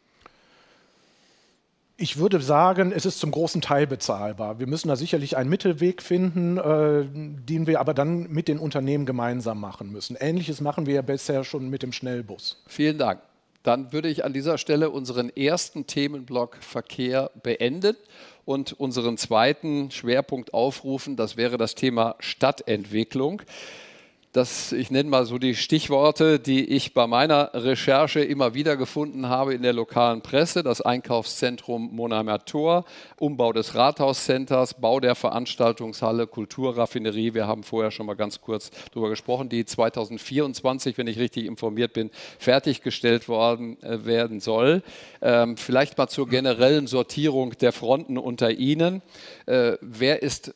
Ich würde sagen, es ist zum großen Teil bezahlbar. Wir müssen da sicherlich einen Mittelweg finden, äh, den wir aber dann mit den Unternehmen gemeinsam machen müssen. Ähnliches machen wir ja bisher schon mit dem Schnellbus. Vielen Dank. Dann würde ich an dieser Stelle unseren ersten Themenblock Verkehr beenden und unseren zweiten Schwerpunkt aufrufen. Das wäre das Thema Stadtentwicklung. Das, ich nenne mal so die Stichworte, die ich bei meiner Recherche immer wieder gefunden habe in der lokalen Presse. Das Einkaufszentrum Monheimer Tor, Umbau des Rathauscenters, Bau der Veranstaltungshalle, Kulturraffinerie. Wir haben vorher schon mal ganz kurz darüber gesprochen, die zweitausendvierundzwanzig, wenn ich richtig informiert bin, fertiggestellt worden äh, werden soll. Ähm, vielleicht mal zur generellen Sortierung der Fronten unter Ihnen. Äh, wer ist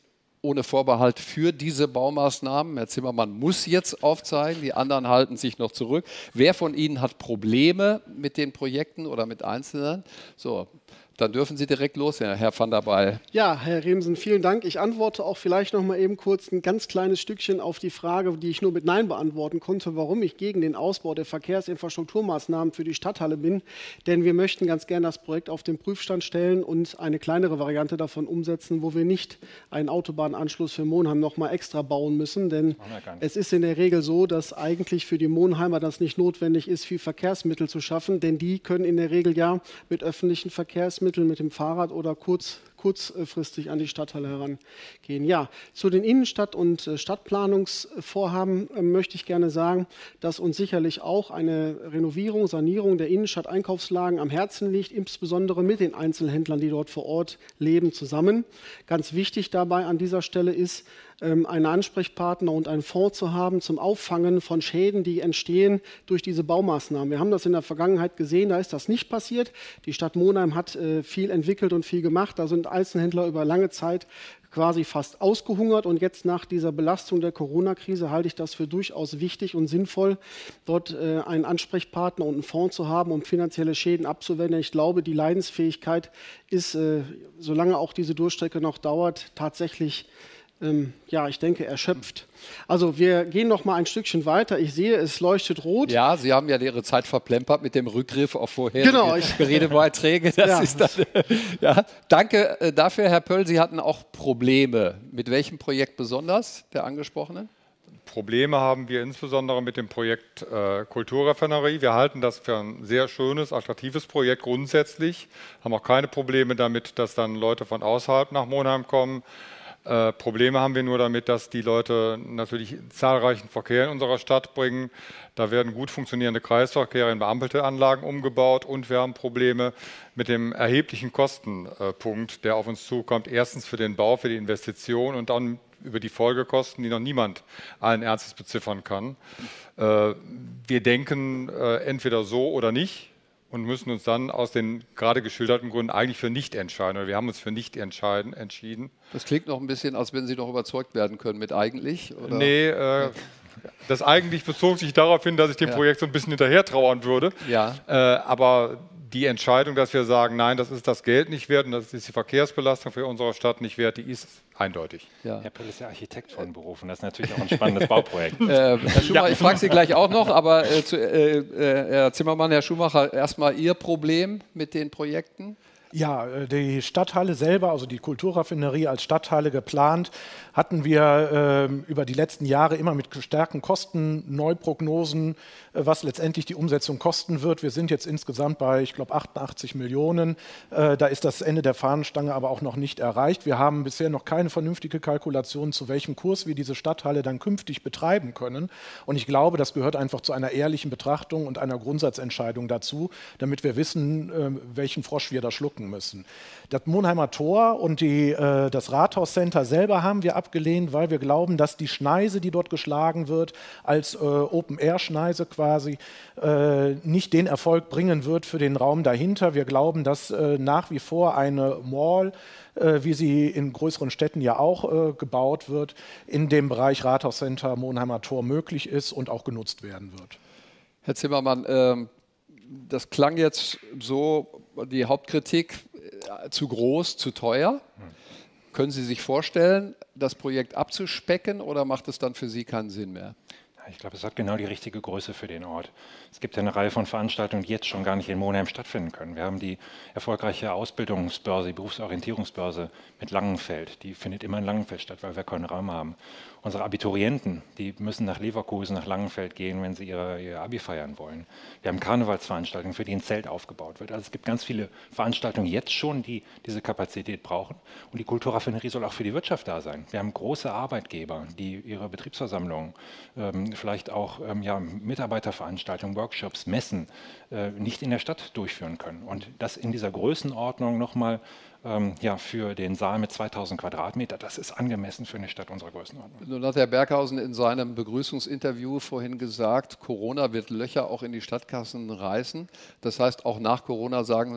ohne Vorbehalt für diese Baumaßnahmen. Herr Zimmermann muss jetzt aufzeigen, die anderen halten sich noch zurück. Wer von Ihnen hat Probleme mit den Projekten oder mit Einzelnen? So, dann dürfen Sie direkt los, Herr van der Bijl. Ja, Herr Remsen, vielen Dank. Ich antworte auch vielleicht noch mal eben kurz ein ganz kleines Stückchen auf die Frage, die ich nur mit Nein beantworten konnte, warum ich gegen den Ausbau der Verkehrsinfrastrukturmaßnahmen für die Stadthalle bin. Denn wir möchten ganz gern das Projekt auf den Prüfstand stellen und eine kleinere Variante davon umsetzen, wo wir nicht einen Autobahnanschluss für Monheim noch mal extra bauen müssen. Denn es ist in der Regel so, dass eigentlich für die Monheimer das nicht notwendig ist, viel Verkehrsmittel zu schaffen, denn die können in der Regel ja mit öffentlichen Verkehrsmitteln mit dem Fahrrad oder kurz, kurzfristig an die Stadthalle herangehen. Ja, zu den Innenstadt- und Stadtplanungsvorhaben äh, möchte ich gerne sagen, dass uns sicherlich auch eine Renovierung, Sanierung der Innenstadt-Einkaufslagen am Herzen liegt, insbesondere mit den Einzelhändlern, die dort vor Ort leben, zusammen. Ganz wichtig dabei an dieser Stelle ist, einen Ansprechpartner und einen Fonds zu haben zum Auffangen von Schäden, die entstehen durch diese Baumaßnahmen. Wir haben das in der Vergangenheit gesehen, da ist das nicht passiert. Die Stadt Monheim hat äh, viel entwickelt und viel gemacht. Da sind Einzelhändler über lange Zeit quasi fast ausgehungert und jetzt nach dieser Belastung der Corona-Krise halte ich das für durchaus wichtig und sinnvoll, dort äh, einen Ansprechpartner und einen Fonds zu haben, um finanzielle Schäden abzuwenden. Ich glaube, die Leidensfähigkeit ist, äh, solange auch diese Durchstrecke noch dauert, tatsächlich Ähm, ja, ich denke, erschöpft. Also wir gehen noch mal ein Stückchen weiter. Ich sehe, es leuchtet rot. Ja, Sie haben ja Ihre Zeit verplempert mit dem Rückgriff auf vorherige genau, Redebeiträge. Das ja, ist dann, ja. Danke äh, dafür, Herr Pöll. Sie hatten auch Probleme. Mit welchem Projekt besonders, der angesprochene? Probleme haben wir insbesondere mit dem Projekt äh, Kulturraffinerie. Wir halten das für ein sehr schönes, attraktives Projekt grundsätzlich. Haben auch keine Probleme damit, dass dann Leute von außerhalb nach Monheim kommen. Äh, Probleme haben wir nur damit, dass die Leute natürlich zahlreichen Verkehr in unserer Stadt bringen. Da werden gut funktionierende Kreisverkehre in beampelte Anlagen umgebaut und wir haben Probleme mit dem erheblichen Kostenpunkt, der auf uns zukommt. Erstens für den Bau, für die Investition und dann über die Folgekosten, die noch niemand allen Ernstes beziffern kann. Äh, wir denken äh, entweder so oder nicht. Und müssen uns dann aus den gerade geschilderten Gründen eigentlich für nicht entscheiden. Oder wir haben uns für nicht entscheiden, entschieden. Das klingt noch ein bisschen, als wenn Sie noch überzeugt werden können mit eigentlich. Oder? Nee, äh, das eigentlich bezog sich darauf hin, dass ich dem ja. Projekt so ein bisschen hinterher trauern würde. Ja. Äh, aber die Entscheidung, dass wir sagen, nein, das ist das Geld nicht wert und das ist die Verkehrsbelastung für unsere Stadt nicht wert, die ist eindeutig. Ja. Herr Pöll ist ja Architekt von Beruf und das ist natürlich auch ein spannendes Bauprojekt. Äh, Herr Schumacher, ja. ich frage Sie gleich auch noch, aber äh, zu, äh, äh, Herr Zimmermann, Herr Schumacher, erstmal Ihr Problem mit den Projekten? Ja, die Stadthalle selber, also die Kulturraffinerie als Stadthalle geplant, hatten wir äh, über die letzten Jahre immer mit starken Kosten-Neuprognosen, äh, was letztendlich die Umsetzung kosten wird. Wir sind jetzt insgesamt bei, ich glaube, achtundachtzig Millionen. Äh, da ist das Ende der Fahnenstange aber auch noch nicht erreicht. Wir haben bisher noch keine vernünftige Kalkulation, zu welchem Kurs wir diese Stadthalle dann künftig betreiben können. Und ich glaube, das gehört einfach zu einer ehrlichen Betrachtung und einer Grundsatzentscheidung dazu, damit wir wissen, äh, welchen Frosch wir da schlucken müssen. Das Monheimer Tor und die, äh, das Rathauscenter selber haben wir abgelehnt, weil wir glauben, dass die Schneise, die dort geschlagen wird, als äh, Open-Air-Schneise quasi, äh, nicht den Erfolg bringen wird für den Raum dahinter. Wir glauben, dass äh, nach wie vor eine Mall, äh, wie sie in größeren Städten ja auch äh, gebaut wird, in dem Bereich Rathauscenter, Monheimer Tor möglich ist und auch genutzt werden wird. Herr Zimmermann, äh, das klang jetzt so, die Hauptkritik, äh, zu groß, zu teuer. Hm. Können Sie sich vorstellen, das Projekt abzuspecken oder macht es dann für Sie keinen Sinn mehr? Ich glaube, es hat genau die richtige Größe für den Ort. Es gibt ja eine Reihe von Veranstaltungen, die jetzt schon gar nicht in Monheim stattfinden können. Wir haben die erfolgreiche Ausbildungsbörse, die Berufsorientierungsbörse mit Langenfeld. Die findet immer in Langenfeld statt, weil wir keinen Raum haben. Unsere Abiturienten, die müssen nach Leverkusen, nach Langenfeld gehen, wenn sie ihre, ihr Abi feiern wollen. Wir haben Karnevalsveranstaltungen, für die ein Zelt aufgebaut wird. Also es gibt ganz viele Veranstaltungen jetzt schon, die diese Kapazität brauchen. Und die Kulturraffinerie soll auch für die Wirtschaft da sein. Wir haben große Arbeitgeber, die ihre Betriebsversammlungen, ähm, vielleicht auch ähm, ja, Mitarbeiterveranstaltungen, Workshops, Messen äh, nicht in der Stadt durchführen können. Und das in dieser Größenordnung nochmal ähm, ja, für den Saal mit zweitausend Quadratmeter, das ist angemessen für eine Stadt unserer Größenordnung. Nun hat Herr Berghausen in seinem Begrüßungsinterview vorhin gesagt, Corona wird Löcher auch in die Stadtkassen reißen. Das heißt, auch nach Corona sagen Sie,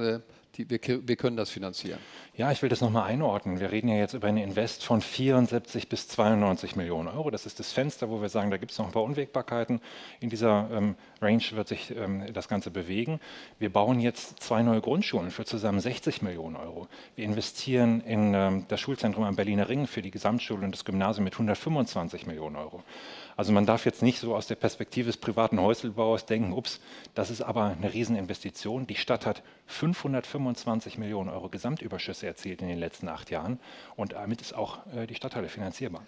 die, wir, wir können das finanzieren? Ja, ich will das nochmal einordnen. Wir reden ja jetzt über einen Invest von vierundsiebzig bis zweiundneunzig Millionen Euro. Das ist das Fenster, wo wir sagen, da gibt es noch ein paar Unwägbarkeiten. In dieser ähm, Range wird sich ähm, das Ganze bewegen. Wir bauen jetzt zwei neue Grundschulen für zusammen sechzig Millionen Euro. Wir investieren in ähm, das Schulzentrum am Berliner Ring für die Gesamtschule und das Gymnasium mit hundertfünfundzwanzig Millionen Euro. Also man darf jetzt nicht so aus der Perspektive des privaten Häuselbauers denken, ups, das ist aber eine Rieseninvestition. Die Stadt hat fünfhundertfünfundzwanzig Millionen Euro Gesamtüberschüsse erzielt in den letzten acht Jahren und damit ist auch äh, die Stadthalle finanzierbar.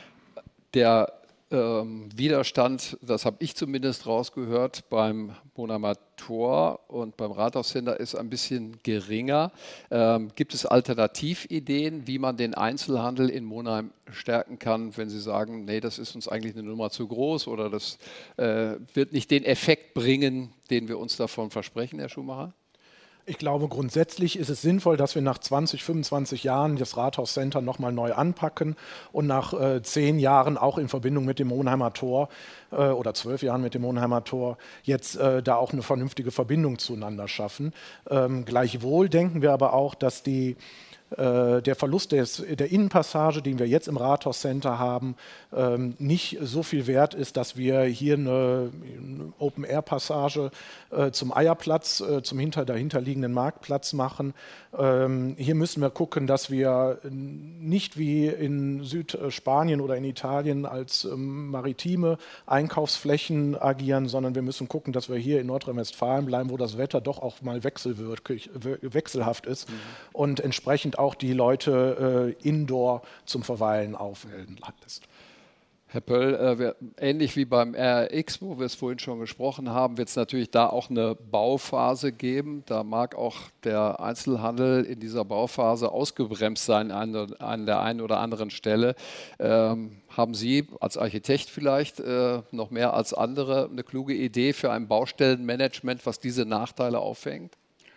Der ähm, Widerstand, das habe ich zumindest rausgehört, beim Monheimer Tor und beim Rathauscenter ist ein bisschen geringer. Ähm, gibt es Alternativideen, wie man den Einzelhandel in Monheim stärken kann, wenn Sie sagen, nee, das ist uns eigentlich eine Nummer zu groß oder das äh, wird nicht den Effekt bringen, den wir uns davon versprechen, Herr Schumacher? Ich glaube, grundsätzlich ist es sinnvoll, dass wir nach zwanzig, fünfundzwanzig Jahren das Rathauscenter nochmal neu anpacken und nach äh, zehn Jahren auch in Verbindung mit dem Monheimer Tor äh, oder zwölf Jahren mit dem Monheimer Tor jetzt äh, da auch eine vernünftige Verbindung zueinander schaffen. Ähm, gleichwohl denken wir aber auch, dass die der Verlust des, der Innenpassage, den wir jetzt im Rathauscenter haben, ähm, nicht so viel wert ist, dass wir hier eine, eine Open-Air-Passage äh, zum Eierplatz, äh, zum hinter, dahinterliegenden Marktplatz machen. Ähm, hier müssen wir gucken, dass wir nicht wie in Südspanien oder in Italien als ähm, maritime Einkaufsflächen agieren, sondern wir müssen gucken, dass wir hier in Nordrhein-Westfalen bleiben, wo das Wetter doch auch mal wechselwirklich, wechselhaft ist mhm. und entsprechend auch die Leute äh, indoor zum Verweilen aufhalten lässt. Herr Pöll, äh, wir, ähnlich wie beim R R X, wo wir es vorhin schon gesprochen haben, wird es natürlich da auch eine Bauphase geben. Da mag auch der Einzelhandel in dieser Bauphase ausgebremst sein an, an der einen oder anderen Stelle. Ähm, haben Sie als Architekt vielleicht äh, noch mehr als andere eine kluge Idee für ein Baustellenmanagement, was diese Nachteile auffängt?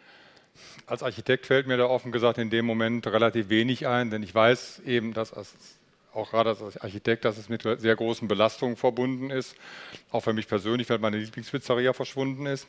Als Architekt fällt mir da offen gesagt in dem Moment relativ wenig ein, denn ich weiß eben, dass es auch gerade als Architekt, dass es mit sehr großen Belastungen verbunden ist. Auch für mich persönlich, weil meine Lieblingspizzeria verschwunden ist.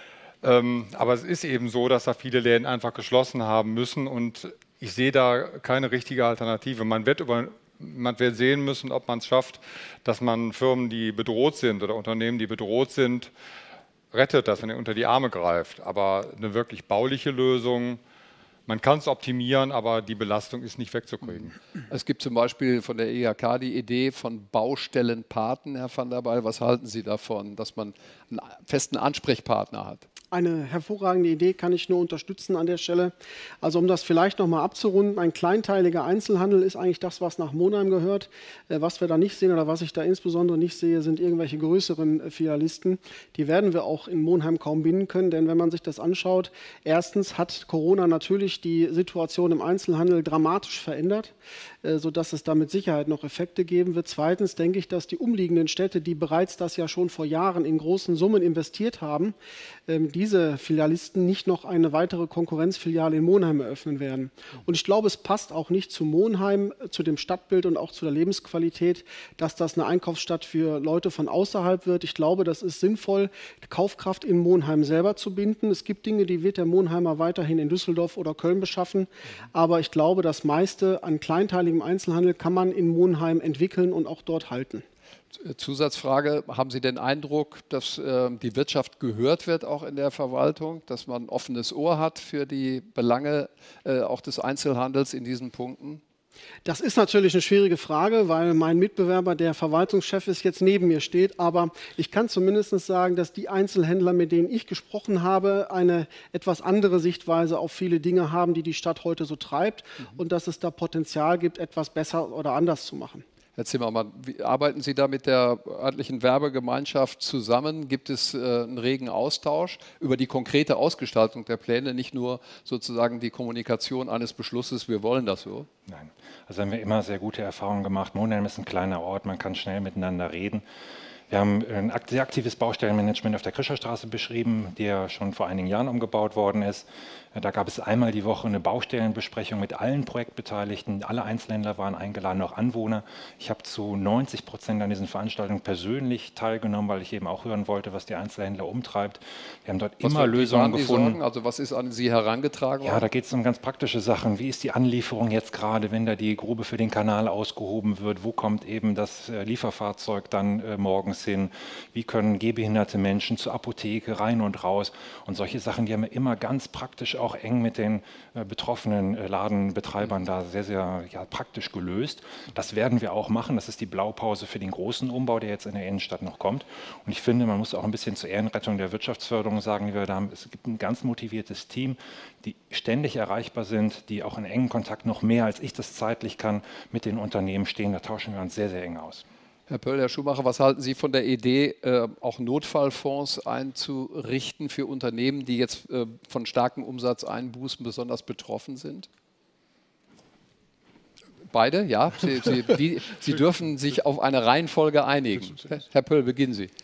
Ähm, aber es ist eben so, dass da viele Läden einfach geschlossen haben müssen und ich sehe da keine richtige Alternative. Man wird, über, man wird sehen müssen, ob man es schafft, dass man Firmen, die bedroht sind oder Unternehmen, die bedroht sind, rettet, dass man unter die Arme greift. Aber eine wirklich bauliche Lösung, man kann es optimieren, aber die Belastung ist nicht wegzukriegen. Es gibt zum Beispiel von der E H K die Idee von Baustellenpaten, Herr van der Ball. Was halten Sie davon, dass man einen festen Ansprechpartner hat? Eine hervorragende Idee, kann ich nur unterstützen an der Stelle. Also um das vielleicht nochmal abzurunden, ein kleinteiliger Einzelhandel ist eigentlich das, was nach Monheim gehört. Äh, was wir da nicht sehen oder was ich da insbesondere nicht sehe, sind irgendwelche größeren äh, Filialisten. Die werden wir auch in Monheim kaum binden können, denn wenn man sich das anschaut, erstens hat Corona natürlich die Situation im Einzelhandel dramatisch verändert, äh, sodass es da mit Sicherheit noch Effekte geben wird. Zweitens denke ich, dass die umliegenden Städte, die bereits das ja schon vor Jahren in großen Summen investiert haben, ähm, die diese Filialisten nicht noch eine weitere Konkurrenzfiliale in Monheim eröffnen werden. Und ich glaube, es passt auch nicht zu Monheim, zu dem Stadtbild und auch zu der Lebensqualität, dass das eine Einkaufsstadt für Leute von außerhalb wird. Ich glaube, das ist sinnvoll, die Kaufkraft in Monheim selber zu binden. Es gibt Dinge, die wird der Monheimer weiterhin in Düsseldorf oder Köln beschaffen. Aber ich glaube, das meiste an kleinteiligem Einzelhandel kann man in Monheim entwickeln und auch dort halten. Zusatzfrage, haben Sie den Eindruck, dass äh, die Wirtschaft gehört wird, auch in der Verwaltung, dass man ein offenes Ohr hat für die Belange äh, auch des Einzelhandels in diesen Punkten? Das ist natürlich eine schwierige Frage, weil mein Mitbewerber, der Verwaltungschef ist, jetzt neben mir steht. Aber ich kann zumindest sagen, dass die Einzelhändler, mit denen ich gesprochen habe, eine etwas andere Sichtweise auf viele Dinge haben, die die Stadt heute so treibt. Mhm. Und dass es da Potenzial gibt, etwas besser oder anders zu machen. Herr Zimmermann, wie arbeiten Sie da mit der örtlichen Werbegemeinschaft zusammen? Gibt es äh, einen regen Austausch über die konkrete Ausgestaltung der Pläne, nicht nur sozusagen die Kommunikation eines Beschlusses, wir wollen das so? Nein, also haben wir immer sehr gute Erfahrungen gemacht. Monheim ist ein kleiner Ort, man kann schnell miteinander reden. Wir haben ein sehr aktives Baustellenmanagement auf der Krischerstraße beschrieben, der schon vor einigen Jahren umgebaut worden ist. Da gab es einmal die Woche eine Baustellenbesprechung mit allen Projektbeteiligten. Alle Einzelhändler waren eingeladen, auch Anwohner. Ich habe zu neunzig Prozent an diesen Veranstaltungen persönlich teilgenommen, weil ich eben auch hören wollte, was die Einzelhändler umtreibt. Wir haben dort was immer Lösungen gefunden. Sorgen? Also was ist an Sie herangetragen worden? Ja, da geht es um ganz praktische Sachen. Wie ist die Anlieferung jetzt gerade, wenn da die Grube für den Kanal ausgehoben wird? Wo kommt eben das Lieferfahrzeug dann äh, morgens hin? Wie können gehbehinderte Menschen zur Apotheke rein und raus? Und solche Sachen, die haben wir immer ganz praktisch auch eng mit den äh, betroffenen äh, Ladenbetreibern da sehr, sehr ja, praktisch gelöst. Das werden wir auch machen. Das ist die Blaupause für den großen Umbau, der jetzt in der Innenstadt noch kommt. Und ich finde, man muss auch ein bisschen zur Ehrenrettung der Wirtschaftsförderung sagen, die wir da haben. Es gibt ein ganz motiviertes Team, die ständig erreichbar sind, die auch in engen Kontakt noch mehr, als ich das zeitlich kann, mit den Unternehmen stehen. Da tauschen wir uns sehr, sehr eng aus. Herr Pöll, Herr Schumacher, was halten Sie von der Idee, äh, auch Notfallfonds einzurichten für Unternehmen, die jetzt äh, von starken Umsatzeinbußen besonders betroffen sind? Beide, ja. Sie, Sie, die, Sie dürfen sich auf eine Reihenfolge einigen. Herr Pöll, beginnen Sie.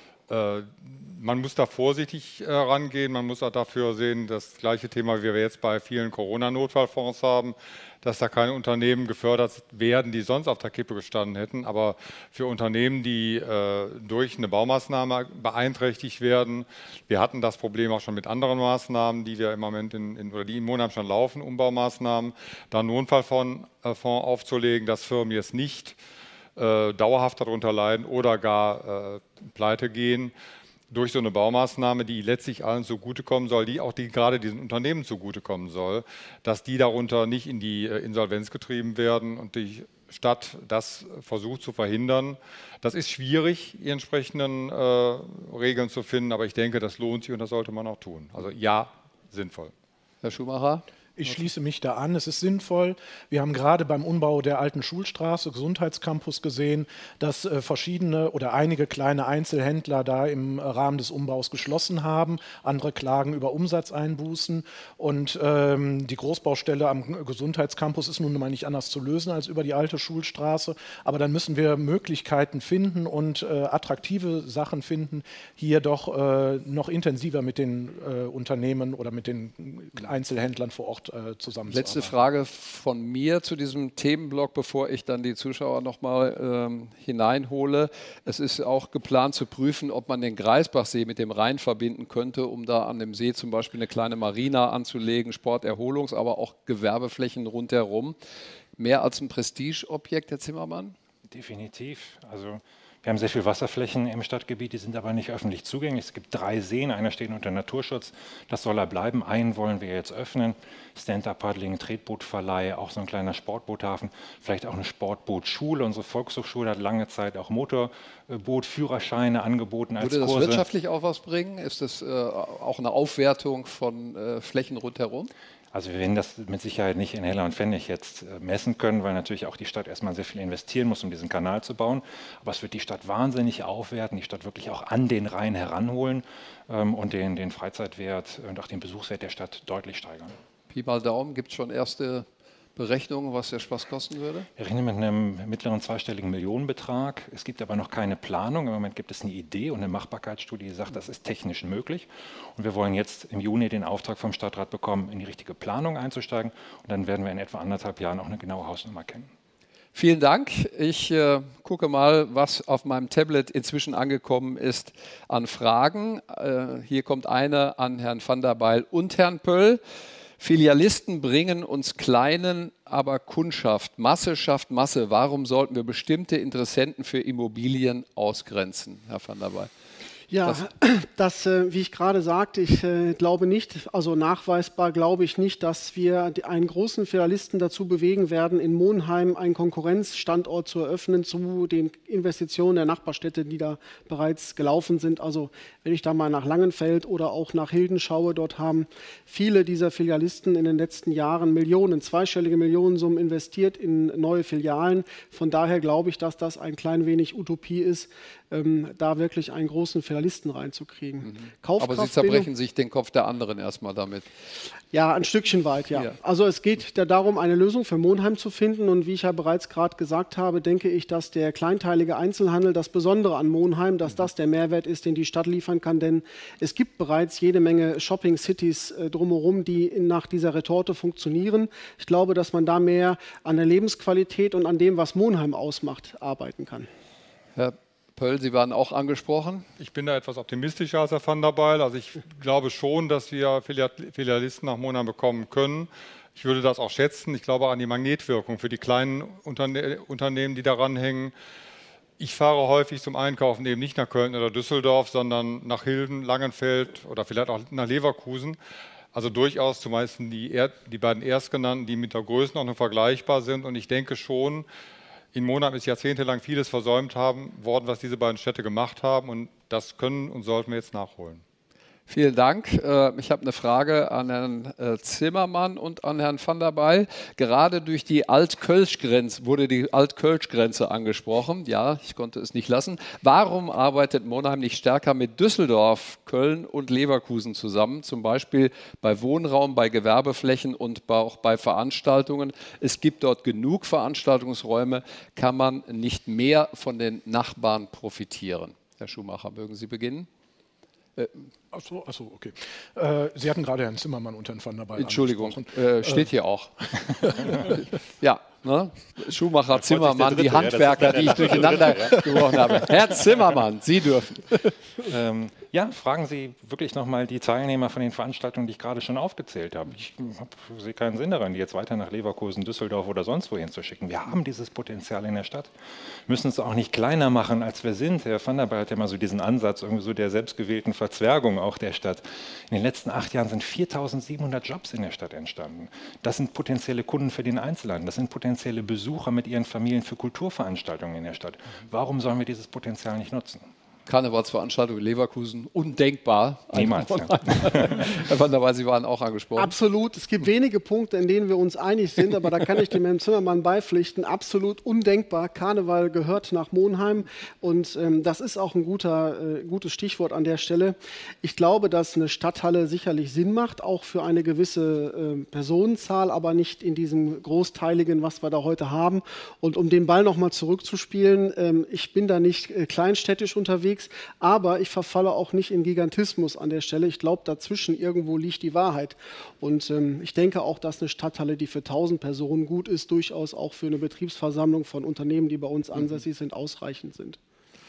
Äh, man muss da vorsichtig äh, rangehen. Man muss auch dafür sehen, das gleiche Thema, wie wir jetzt bei vielen Corona-Notfallfonds haben, dass da keine Unternehmen gefördert werden, die sonst auf der Kippe gestanden hätten. Aber für Unternehmen, die äh, durch eine Baumaßnahme beeinträchtigt werden, wir hatten das Problem auch schon mit anderen Maßnahmen, die wir im Moment in, in, oder die in Monheim schon laufen, Umbaumaßnahmen, da einen Notfallfonds äh, Fonds aufzulegen, dass Firmen jetzt nicht äh, dauerhaft darunter leiden oder gar äh, pleite gehen, durch so eine Baumaßnahme, die letztlich allen zugutekommen soll, die auch die, gerade diesen Unternehmen zugutekommen soll, dass die darunter nicht in die Insolvenz getrieben werden und die Stadt das versucht zu verhindern. Das ist schwierig, die entsprechenden äh, Regeln zu finden, aber ich denke, das lohnt sich und das sollte man auch tun. Also ja, sinnvoll. Herr Schumacher? Ich schließe mich da an. Es ist sinnvoll. Wir haben gerade beim Umbau der alten Schulstraße, Gesundheitscampus, gesehen, dass äh, verschiedene oder einige kleine Einzelhändler da im Rahmen des Umbaus geschlossen haben. Andere klagen über Umsatzeinbußen. Und ähm, die Großbaustelle am Gesundheitscampus ist nun mal nicht anders zu lösen als über die alte Schulstraße. Aber dann müssen wir Möglichkeiten finden und äh, attraktive Sachen finden, hier doch äh, noch intensiver mit den äh, Unternehmen oder mit den Einzelhändlern vor Ort zusammenzuarbeiten. Letzte Frage von mir zu diesem Themenblock, bevor ich dann die Zuschauer nochmal ähm, hineinhole. Es ist auch geplant zu prüfen, ob man den Greisbachsee mit dem Rhein verbinden könnte, um da an dem See zum Beispiel eine kleine Marina anzulegen, Sporterholungs-, aber auch Gewerbeflächen rundherum. Mehr als ein Prestigeobjekt, Herr Zimmermann? Definitiv. Also wir haben sehr viele Wasserflächen im Stadtgebiet, die sind aber nicht öffentlich zugänglich. Es gibt drei Seen, einer steht unter Naturschutz, das soll er bleiben. Einen wollen wir jetzt öffnen, Stand-Up-Paddling, Tretbootverleih, auch so ein kleiner Sportboothafen, vielleicht auch eine Sportbootschule. Unsere Volkshochschule hat lange Zeit auch Motorbootführerscheine angeboten als Würde das Kurse. wirtschaftlich auch was bringen? Ist das äh, auch eine Aufwertung von äh, Flächen rundherum? Also wir werden das mit Sicherheit nicht in Heller und Pfennig jetzt messen können, weil natürlich auch die Stadt erstmal sehr viel investieren muss, um diesen Kanal zu bauen. Aber es wird die Stadt wahnsinnig aufwerten, die Stadt wirklich auch an den Rhein heranholen ähm, und den, den Freizeitwert und auch den Besuchswert der Stadt deutlich steigern. Pi mal Daumen, gibt es schon erste Berechnungen, was der Spaß kosten würde? Wir rechnen mit einem mittleren zweistelligen Millionenbetrag. Es gibt aber noch keine Planung. Im Moment gibt es eine Idee und eine Machbarkeitsstudie, die sagt, das ist technisch möglich. Und wir wollen jetzt im Juni den Auftrag vom Stadtrat bekommen, in die richtige Planung einzusteigen. Und dann werden wir in etwa anderthalb Jahren auch eine genaue Hausnummer kennen. Vielen Dank. Ich äh, gucke mal, was auf meinem Tablet inzwischen angekommen ist an Fragen. Äh, hier kommt eine an Herrn van der Bijl und Herrn Pöll. Filialisten bringen uns Kleinen aber Kundschaft. Masse schafft Masse. Warum sollten wir bestimmte Interessenten für Immobilien ausgrenzen, Herr van der Bijl? Ja, das, das äh, wie ich gerade sagte, ich äh, glaube nicht, also nachweisbar glaube ich nicht, dass wir die, einen großen Filialisten dazu bewegen werden, in Monheim einen Konkurrenzstandort zu eröffnen zu den Investitionen der Nachbarstädte, die da bereits gelaufen sind. Also wenn ich da mal nach Langenfeld oder auch nach Hilden schaue, dort haben viele dieser Filialisten in den letzten Jahren Millionen, zweistellige Millionensummen investiert in neue Filialen. Von daher glaube ich, dass das ein klein wenig Utopie ist, ähm, da wirklich einen großen Filialisten Filialisten reinzukriegen. Mhm. Kaufkraftbindung, aber Sie zerbrechen sich den Kopf der anderen erstmal damit. Ja, ein Stückchen weit, ja. ja. Also es geht ja darum, eine Lösung für Monheim zu finden. Und wie ich ja bereits gerade gesagt habe, denke ich, dass der kleinteilige Einzelhandel das Besondere an Monheim, dass das der Mehrwert ist, den die Stadt liefern kann. Denn es gibt bereits jede Menge Shopping-Cities äh, drumherum, die in, nach dieser Retorte funktionieren. Ich glaube, dass man da mehr an der Lebensqualität und an dem, was Monheim ausmacht, arbeiten kann. Herr Pöll, Sie waren auch angesprochen. Ich bin da etwas optimistischer als Herr Van der Bijl. Also ich glaube schon, dass wir Filialisten nach Monheim bekommen können. Ich würde das auch schätzen. Ich glaube an die Magnetwirkung für die kleinen Unterne Unternehmen, die daran hängen. Ich fahre häufig zum Einkaufen eben nicht nach Köln oder Düsseldorf, sondern nach Hilden, Langenfeld oder vielleicht auch nach Leverkusen. Also durchaus zumeist die, er die beiden Erstgenannten, die mit der Größenordnung vergleichbar sind. Und ich denke schon, in Monheim ist jahrzehntelang vieles versäumt haben, worden, was diese beiden Städte gemacht haben. Und das können und sollten wir jetzt nachholen. Vielen Dank. Ich habe eine Frage an Herrn Zimmermann und an Herrn Van der Bijl. Gerade durch die Alt-Kölsch-Grenze wurde die Alt-Kölsch-Grenze angesprochen. Ja, ich konnte es nicht lassen. Warum arbeitet Monheim nicht stärker mit Düsseldorf, Köln und Leverkusen zusammen? Zum Beispiel bei Wohnraum, bei Gewerbeflächen und auch bei Veranstaltungen. Es gibt dort genug Veranstaltungsräume. Kann man nicht mehr von den Nachbarn profitieren? Herr Schumacher, mögen Sie beginnen? Ach so, ach so, okay. Äh, Sie hatten gerade Herrn Zimmermann und Herrn Van der Bijl Entschuldigung, äh, steht äh. hier auch. Ja, ne? Schumacher, Zimmermann, die Handwerker, die ich durcheinander geworfen habe. Herr Zimmermann, Sie dürfen. Ähm, ja, fragen Sie wirklich nochmal die Teilnehmer von den Veranstaltungen, die ich gerade schon aufgezählt habe. Ich hab, sehe keinen Sinn daran, die jetzt weiter nach Leverkusen, Düsseldorf oder sonst wohin zu schicken. Wir haben dieses Potenzial in der Stadt. Wir müssen es auch nicht kleiner machen, als wir sind. Herr Van der Bijl hat ja mal so diesen Ansatz irgendwie so der selbstgewählten Verzwergung auch der Stadt. In den letzten acht Jahren sind viertausendsiebenhundert Jobs in der Stadt entstanden. Das sind potenzielle Kunden für den Einzelhandel. Das sind potenzielle Besucher mit ihren Familien für Kulturveranstaltungen in der Stadt. Warum sollen wir dieses Potenzial nicht nutzen? Karnevalsveranstaltung in Leverkusen, undenkbar. Niemals. Ja. Herr Van der Bijl, Sie waren auch angesprochen. Absolut. Es gibt wenige Punkte, in denen wir uns einig sind, aber da kann ich dem Herrn Zimmermann beipflichten. Absolut undenkbar. Karneval gehört nach Monheim und ähm, das ist auch ein guter, äh, gutes Stichwort an der Stelle. Ich glaube, dass eine Stadthalle sicherlich Sinn macht, auch für eine gewisse äh, Personenzahl, aber nicht in diesem Großteiligen, was wir da heute haben. Und um den Ball nochmal zurückzuspielen, ähm, ich bin da nicht äh, kleinstädtisch unterwegs, aber ich verfalle auch nicht in Gigantismus an der Stelle. Ich glaube, dazwischen irgendwo liegt die Wahrheit. Und ähm, ich denke auch, dass eine Stadthalle, die für tausend Personen gut ist, durchaus auch für eine Betriebsversammlung von Unternehmen, die bei uns ansässig sind, ausreichend sind.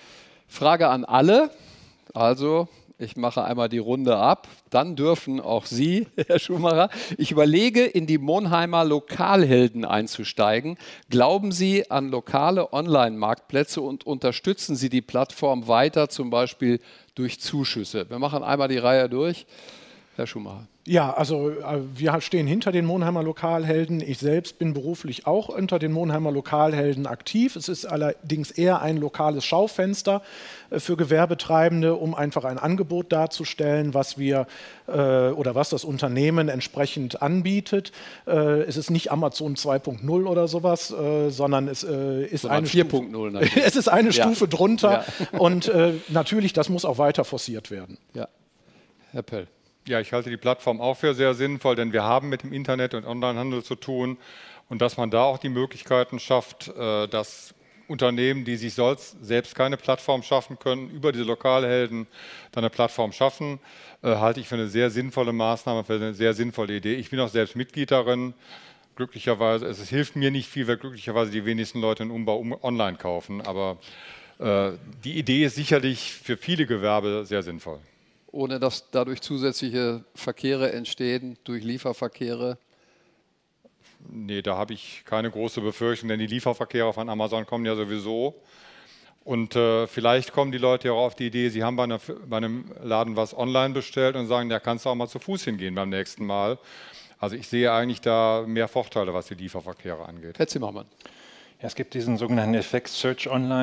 Frage an alle. Also, ich mache einmal die Runde ab. Dann dürfen auch Sie, Herr Schumacher, ich überlege, in die Monheimer Lokalhelden einzusteigen. Glauben Sie an lokale Online-Marktplätze und unterstützen Sie die Plattform weiter, zum Beispiel durch Zuschüsse? Wir machen einmal die Reihe durch. Herr Schumacher. Ja, also wir stehen hinter den Monheimer Lokalhelden. Ich selbst bin beruflich auch unter den Monheimer Lokalhelden aktiv. Es ist allerdings eher ein lokales Schaufenster für Gewerbetreibende, um einfach ein Angebot darzustellen, was wir äh, oder was das Unternehmen entsprechend anbietet. Äh, es ist nicht Amazon zwei Punkt null oder sowas, äh, sondern es äh, ist eine vier Punkt null Stufe, es ist eine ja. Stufe drunter. Ja. Und äh, natürlich, das muss auch weiter forciert werden. Ja. Herr Pöll. Ja, ich halte die Plattform auch für sehr sinnvoll, denn wir haben mit dem Internet und Onlinehandel zu tun und dass man da auch die Möglichkeiten schafft, dass Unternehmen, die sich selbst keine Plattform schaffen können, über diese Lokalhelden dann eine Plattform schaffen, halte ich für eine sehr sinnvolle Maßnahme, für eine sehr sinnvolle Idee. Ich bin auch selbst Mitglied darin. Glücklicherweise, es hilft mir nicht viel, weil glücklicherweise die wenigsten Leute einen Umbau online kaufen, aber äh, die Idee ist sicherlich für viele Gewerbe sehr sinnvoll. Ohne dass dadurch zusätzliche Verkehre entstehen, durch Lieferverkehre? Nee, da habe ich keine große Befürchtung, denn die Lieferverkehre von Amazon kommen ja sowieso. Und äh, vielleicht kommen die Leute ja auch auf die Idee, sie haben bei, einer, bei einem Laden was online bestellt und sagen, da kannst du auch mal zu Fuß hingehen beim nächsten Mal. Also ich sehe eigentlich da mehr Vorteile, was die Lieferverkehre angeht. Herr Zimmermann. Ja, es gibt diesen sogenannten Effekt Search Online.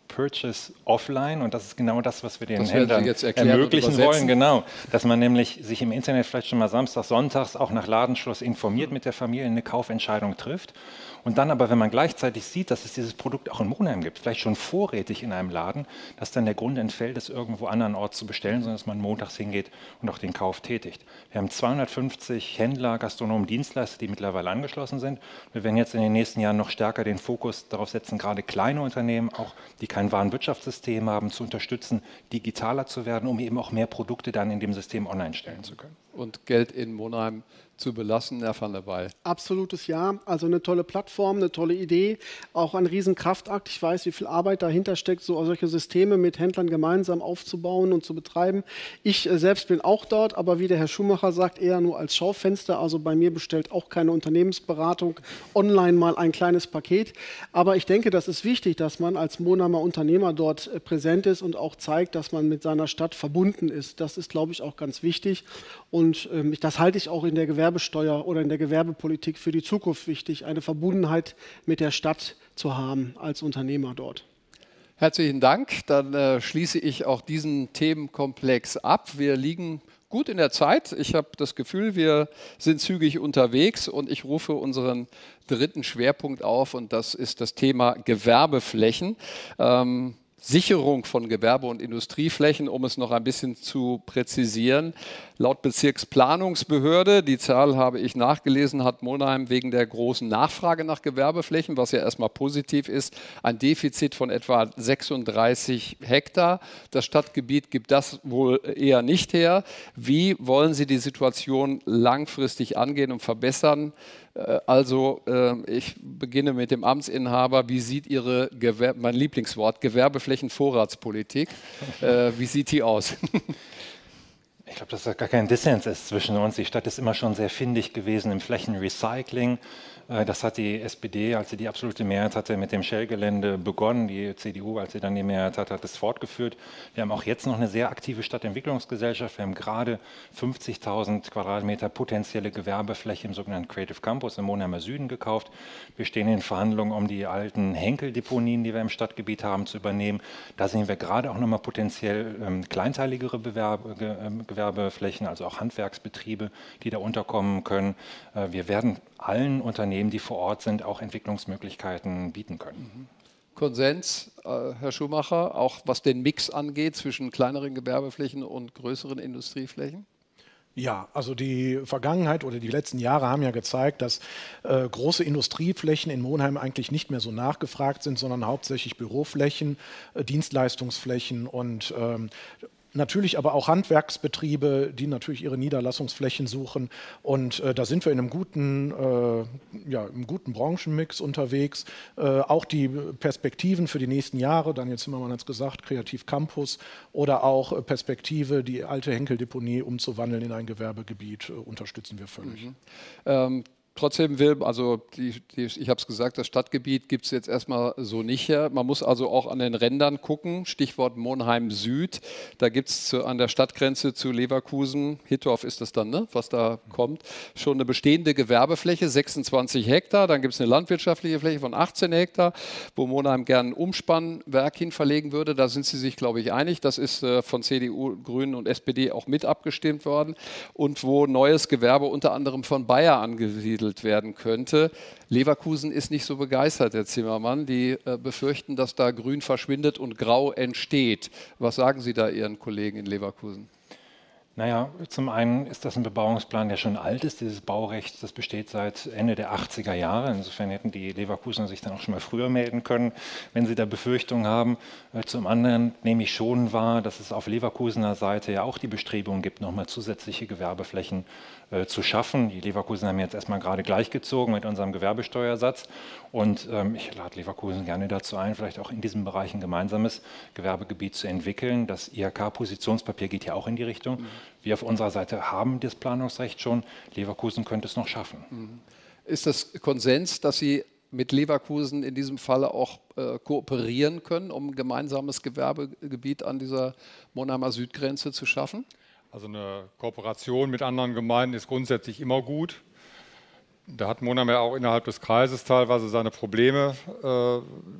Purchase offline und das ist genau das, was wir den das werden Sie Händlern jetzt erklären ermöglichen und wollen. Genau, dass man nämlich sich im Internet vielleicht schon mal samstags, sonntags auch nach Ladenschluss informiert, mit der Familie eine Kaufentscheidung trifft. Und dann aber, wenn man gleichzeitig sieht, dass es dieses Produkt auch in Monheim gibt, vielleicht schon vorrätig in einem Laden, dass dann der Grund entfällt, es irgendwo andernorts zu bestellen, sondern dass man montags hingeht und auch den Kauf tätigt. Wir haben zweihundertfünfzig Händler, Gastronomen, Dienstleister, die mittlerweile angeschlossen sind. Wir werden jetzt in den nächsten Jahren noch stärker den Fokus darauf setzen, gerade kleine Unternehmen, auch die kein Warenwirtschaftssystem haben, zu unterstützen, digitaler zu werden, um eben auch mehr Produkte dann in dem System online stellen zu können. Und Geld in Monheim zu belassen, Herr van der Waal? Absolutes Ja. Also eine tolle Plattform, eine tolle Idee, auch ein Riesenkraftakt. Ich weiß, wie viel Arbeit dahinter steckt, so solche Systeme mit Händlern gemeinsam aufzubauen und zu betreiben. Ich äh, selbst bin auch dort, aber wie der Herr Schumacher sagt, eher nur als Schaufenster. Also bei mir bestellt auch keine Unternehmensberatung online mal ein kleines Paket. Aber ich denke, das ist wichtig, dass man als Monheimer Unternehmer dort äh, präsent ist und auch zeigt, dass man mit seiner Stadt verbunden ist. Das ist, glaube ich, auch ganz wichtig. Und ähm, das halte ich auch in der Gewerbesteuer oder in der Gewerbepolitik für die Zukunft wichtig, eine Verbundenheit mit der Stadt zu haben als Unternehmer dort. Herzlichen Dank. Dann äh, schließe ich auch diesen Themenkomplex ab. Wir liegen gut in der Zeit. Ich habe das Gefühl, wir sind zügig unterwegs und ich rufe unseren dritten Schwerpunkt auf und das ist das Thema Gewerbeflächen. Ähm, Sicherung von Gewerbe- und Industrieflächen, um es noch ein bisschen zu präzisieren. Laut Bezirksplanungsbehörde, die Zahl habe ich nachgelesen, hat Monheim wegen der großen Nachfrage nach Gewerbeflächen, was ja erstmal positiv ist, ein Defizit von etwa sechsunddreißig Hektar. Das Stadtgebiet gibt das wohl eher nicht her. Wie wollen Sie die Situation langfristig angehen und verbessern? Also ich beginne mit dem Amtsinhaber. Wie sieht Ihre, Gewer- mein Lieblingswort, Gewerbeflächenvorratspolitik, äh, wie sieht die aus? Ich glaube, dass da gar kein Dissens ist zwischen uns. Die Stadt ist immer schon sehr findig gewesen im Flächenrecycling. Das hat die S P D, als sie die absolute Mehrheit hatte, mit dem Shell-Gelände begonnen. Die C D U, als sie dann die Mehrheit hat, hat es fortgeführt. Wir haben auch jetzt noch eine sehr aktive Stadtentwicklungsgesellschaft. Wir haben gerade fünfzigtausend Quadratmeter potenzielle Gewerbefläche im sogenannten Creative Campus im Monheimer Süden gekauft. Wir stehen in Verhandlungen, um die alten Henkel-Deponien, die wir im Stadtgebiet haben, zu übernehmen. Da sehen wir gerade auch nochmal potenziell ähm, kleinteiligere Bewerbe, Ge Gewerbeflächen, also auch Handwerksbetriebe, die da unterkommen können. Äh, wir werden allen Unternehmen, die vor Ort sind, auch Entwicklungsmöglichkeiten bieten können. Konsens, äh, Herr Schumacher, auch was den Mix angeht zwischen kleineren Gewerbeflächen und größeren Industrieflächen? Ja, also die Vergangenheit oder die letzten Jahre haben ja gezeigt, dass äh, große Industrieflächen in Monheim eigentlich nicht mehr so nachgefragt sind, sondern hauptsächlich Büroflächen, äh, Dienstleistungsflächen und ähm, natürlich aber auch Handwerksbetriebe, die natürlich ihre Niederlassungsflächen suchen. Und äh, da sind wir in einem guten, äh, ja, im guten Branchenmix unterwegs. Äh, auch die Perspektiven für die nächsten Jahre, Daniel Zimmermann hat es gesagt, Kreativ Campus oder auch äh, Perspektive, die alte Henkel-Deponie umzuwandeln in ein Gewerbegebiet, äh, unterstützen wir völlig. Mhm. Ähm, Trotzdem will, also die, die, ich habe es gesagt, das Stadtgebiet gibt es jetzt erstmal so nicht her. Man muss also auch an den Rändern gucken, Stichwort Monheim Süd. Da gibt es an der Stadtgrenze zu Leverkusen, Hittorf ist das dann, ne, was da kommt, schon eine bestehende Gewerbefläche, sechsundzwanzig Hektar. Dann gibt es eine landwirtschaftliche Fläche von achtzehn Hektar, wo Monheim gerne ein Umspannwerk hin verlegen würde. Da sind sie sich, glaube ich, einig. Das ist äh, von C D U, Grünen und S P D auch mit abgestimmt worden. Und wo neues Gewerbe unter anderem von Bayer angesiedelt werden könnte. Leverkusen ist nicht so begeistert, Herr Zimmermann. Die äh, befürchten, dass da Grün verschwindet und Grau entsteht. Was sagen Sie da Ihren Kollegen in Leverkusen? Naja, zum einen ist das ein Bebauungsplan, der schon alt ist. Dieses Baurecht, das besteht seit Ende der achtziger Jahre. Insofern hätten die Leverkusener sich dann auch schon mal früher melden können, wenn sie da Befürchtungen haben. Zum anderen nehme ich schon wahr, dass es auf Leverkusener Seite ja auch die Bestrebungen gibt, nochmal zusätzliche Gewerbeflächen äh, zu schaffen. Die Leverkusener haben jetzt erstmal gerade gleichgezogen mit unserem Gewerbesteuersatz. Und ähm, ich lade Leverkusen gerne dazu ein, vielleicht auch in diesem Bereich ein gemeinsames Gewerbegebiet zu entwickeln. Das I H K-Positionspapier geht ja auch in die Richtung. Mhm. Wir auf unserer Seite haben das Planungsrecht schon. Leverkusen könnte es noch schaffen. Ist das Konsens, dass Sie mit Leverkusen in diesem Falle auch äh, kooperieren können, um ein gemeinsames Gewerbegebiet an dieser Monheimer Südgrenze zu schaffen? Also eine Kooperation mit anderen Gemeinden ist grundsätzlich immer gut. Da hat Monheim ja auch innerhalb des Kreises teilweise seine Probleme. Äh,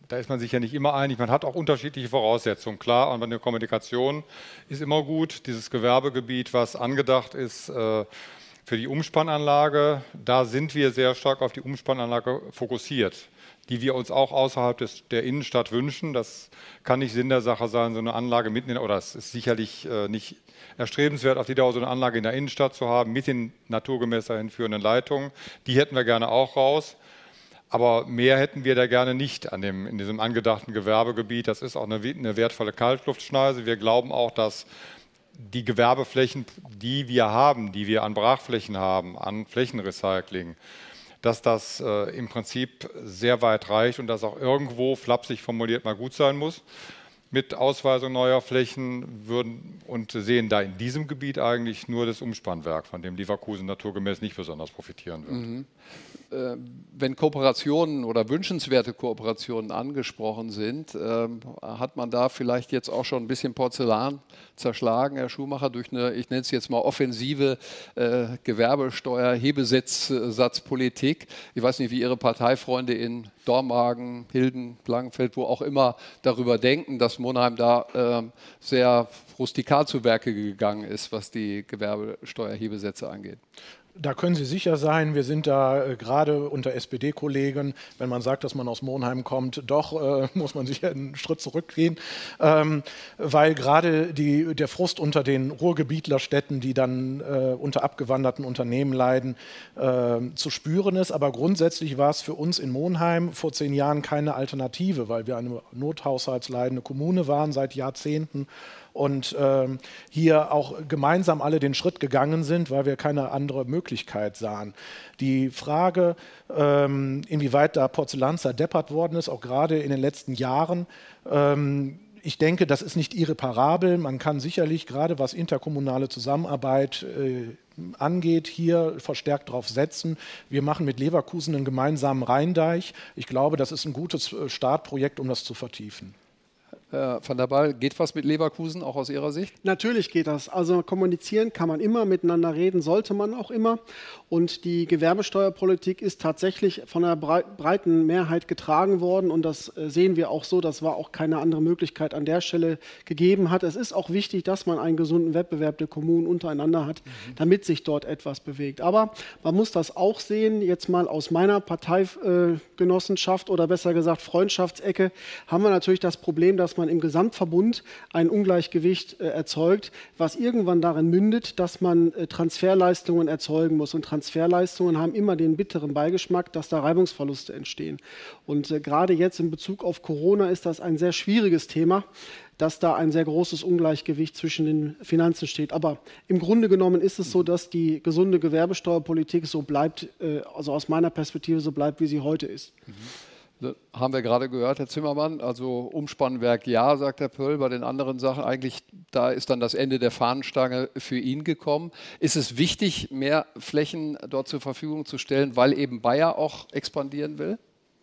da ist man sich ja nicht immer einig. Man hat auch unterschiedliche Voraussetzungen. Klar, und eine Kommunikation ist immer gut. Dieses Gewerbegebiet, was angedacht ist äh, für die Umspannanlage, da sind wir sehr stark auf die Umspannanlage fokussiert, die wir uns auch außerhalb des, der Innenstadt wünschen. Das kann nicht Sinn der Sache sein, so eine Anlage mitten in, oder es ist sicherlich äh, nicht erstrebenswert, auf die Dauer so eine Anlage in der Innenstadt zu haben, mit den naturgemäß dahin führenden Leitungen. Die hätten wir gerne auch raus. Aber mehr hätten wir da gerne nicht an dem, in diesem angedachten Gewerbegebiet. Das ist auch eine, eine wertvolle Kaltluftschneise. Wir glauben auch, dass die Gewerbeflächen, die wir haben, die wir an Brachflächen haben, an Flächenrecycling, dass das äh, im Prinzip sehr weit reicht und dass auch irgendwo, flapsig formuliert, mal gut sein muss. Mit Ausweisung neuer Flächen würden und sehen da in diesem Gebiet eigentlich nur das Umspannwerk, von dem Leverkusen naturgemäß nicht besonders profitieren wird. Mhm. Äh, wenn Kooperationen oder wünschenswerte Kooperationen angesprochen sind, äh, hat man da vielleicht jetzt auch schon ein bisschen Porzellan zerschlagen, Herr Schumacher, durch eine, ich nenne es jetzt mal offensive äh, Gewerbesteuer-Hebesatzpolitik. Ich weiß nicht, wie Ihre Parteifreunde in Dormagen, Hilden, Langenfeld, wo auch immer darüber denken, dass Monheim da äh, sehr rustikal zu Werke gegangen ist, was die Gewerbesteuerhebesätze angeht. Da können Sie sicher sein, wir sind da äh, gerade unter S P D-Kollegen, wenn man sagt, dass man aus Monheim kommt, doch äh, muss man sicher einen Schritt zurückgehen, ähm, weil gerade die, der Frust unter den Ruhrgebietlerstädten, die dann äh, unter abgewanderten Unternehmen leiden, äh, zu spüren ist. Aber grundsätzlich war es für uns in Monheim vor zehn Jahren keine Alternative, weil wir eine nothaushaltsleidende Kommune waren seit Jahrzehnten. Und ähm, hier auch gemeinsam alle den Schritt gegangen sind, weil wir keine andere Möglichkeit sahen. Die Frage, ähm, inwieweit da Porzellan zerdeppert worden ist, auch gerade in den letzten Jahren, ähm, ich denke, das ist nicht irreparabel. Man kann sicherlich, gerade was interkommunale Zusammenarbeit äh, angeht, hier verstärkt drauf setzen. Wir machen mit Leverkusen einen gemeinsamen Rheindeich. Ich glaube, das ist ein gutes Startprojekt, um das zu vertiefen. Herr van der Ball, geht was mit Leverkusen, auch aus Ihrer Sicht? Natürlich geht das. Also kommunizieren kann man immer, miteinander reden sollte man auch immer. Und die Gewerbesteuerpolitik ist tatsächlich von einer breiten Mehrheit getragen worden. Und das sehen wir auch so, das war auch keine andere Möglichkeit an der Stelle gegeben hat. Es ist auch wichtig, dass man einen gesunden Wettbewerb der Kommunen untereinander hat, mhm. damit sich dort etwas bewegt. Aber man muss das auch sehen, jetzt mal aus meiner Parteigenossenschaft oder besser gesagt Freundschaftsecke, haben wir natürlich das Problem, dass man im Gesamtverbund ein Ungleichgewicht äh, erzeugt, was irgendwann darin mündet, dass man äh, Transferleistungen erzeugen muss. Und Transferleistungen haben immer den bitteren Beigeschmack, dass da Reibungsverluste entstehen. Und äh, gerade jetzt in Bezug auf Corona ist das ein sehr schwieriges Thema, dass da ein sehr großes Ungleichgewicht zwischen den Finanzen steht. Aber im Grunde genommen ist es so, dass die gesunde Gewerbesteuerpolitik so bleibt, äh, also aus meiner Perspektive so bleibt, wie sie heute ist. Mhm. Haben wir gerade gehört, Herr Zimmermann, also Umspannwerk ja, sagt Herr Pöll, bei den anderen Sachen eigentlich, da ist dann das Ende der Fahnenstange für ihn gekommen. Ist es wichtig, mehr Flächen dort zur Verfügung zu stellen, weil eben Bayer auch expandieren will?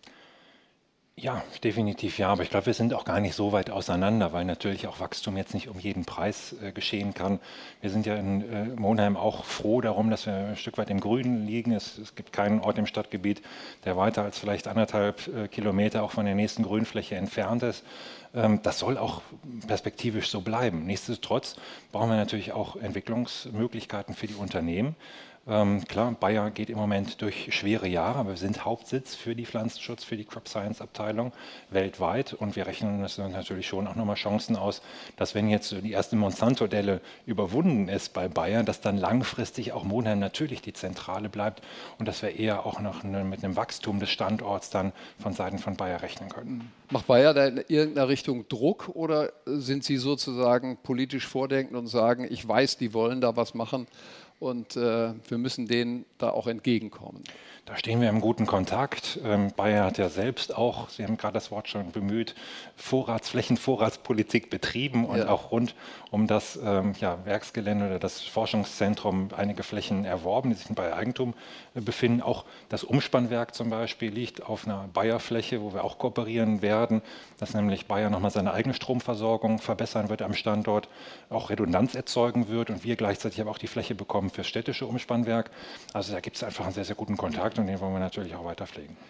Ja, definitiv ja, aber ich glaube, wir sind auch gar nicht so weit auseinander, weil natürlich auch Wachstum jetzt nicht um jeden Preis äh, geschehen kann. Wir sind ja in äh, Monheim auch froh darum, dass wir ein Stück weit im Grünen liegen. Es, es gibt keinen Ort im Stadtgebiet, der weiter als vielleicht anderthalb äh, Kilometer auch von der nächsten Grünfläche entfernt ist. Ähm, das soll auch perspektivisch so bleiben. Nichtsdestotrotz brauchen wir natürlich auch Entwicklungsmöglichkeiten für die Unternehmen. Ähm, klar, Bayer geht im Moment durch schwere Jahre, aber wir sind Hauptsitz für die Pflanzenschutz, für die Crop Science Abteilung weltweit und wir rechnen uns natürlich schon auch nochmal Chancen aus, dass wenn jetzt die erste Monsanto-Delle überwunden ist bei Bayer, dass dann langfristig auch Monheim natürlich die Zentrale bleibt und dass wir eher auch noch eine, mit einem Wachstum des Standorts dann von Seiten von Bayer rechnen können. Macht Bayer da in irgendeiner Richtung Druck oder sind Sie sozusagen politisch vordenkend und sagen, ich weiß, die wollen da was machen? Und äh, wir müssen denen da auch entgegenkommen. Da stehen wir im guten Kontakt. Ähm, Bayer hat ja selbst auch, Sie haben gerade das Wort schon bemüht, Vorrats-, Flächenvorratspolitik betrieben und ja. auch rund um das ähm, ja, Werksgelände oder das Forschungszentrum einige Flächen erworben, die sich in Bayer Eigentum äh, befinden. Auch das Umspannwerk zum Beispiel liegt auf einer Bayer-Fläche, wo wir auch kooperieren werden, dass nämlich Bayer nochmal seine eigene Stromversorgung verbessern wird am Standort, auch Redundanz erzeugen wird und wir gleichzeitig aber auch die Fläche bekommen für das städtische Umspannwerk. Also da gibt es einfach einen sehr, sehr guten Kontakt und den wollen wir natürlich auch weiter pflegen.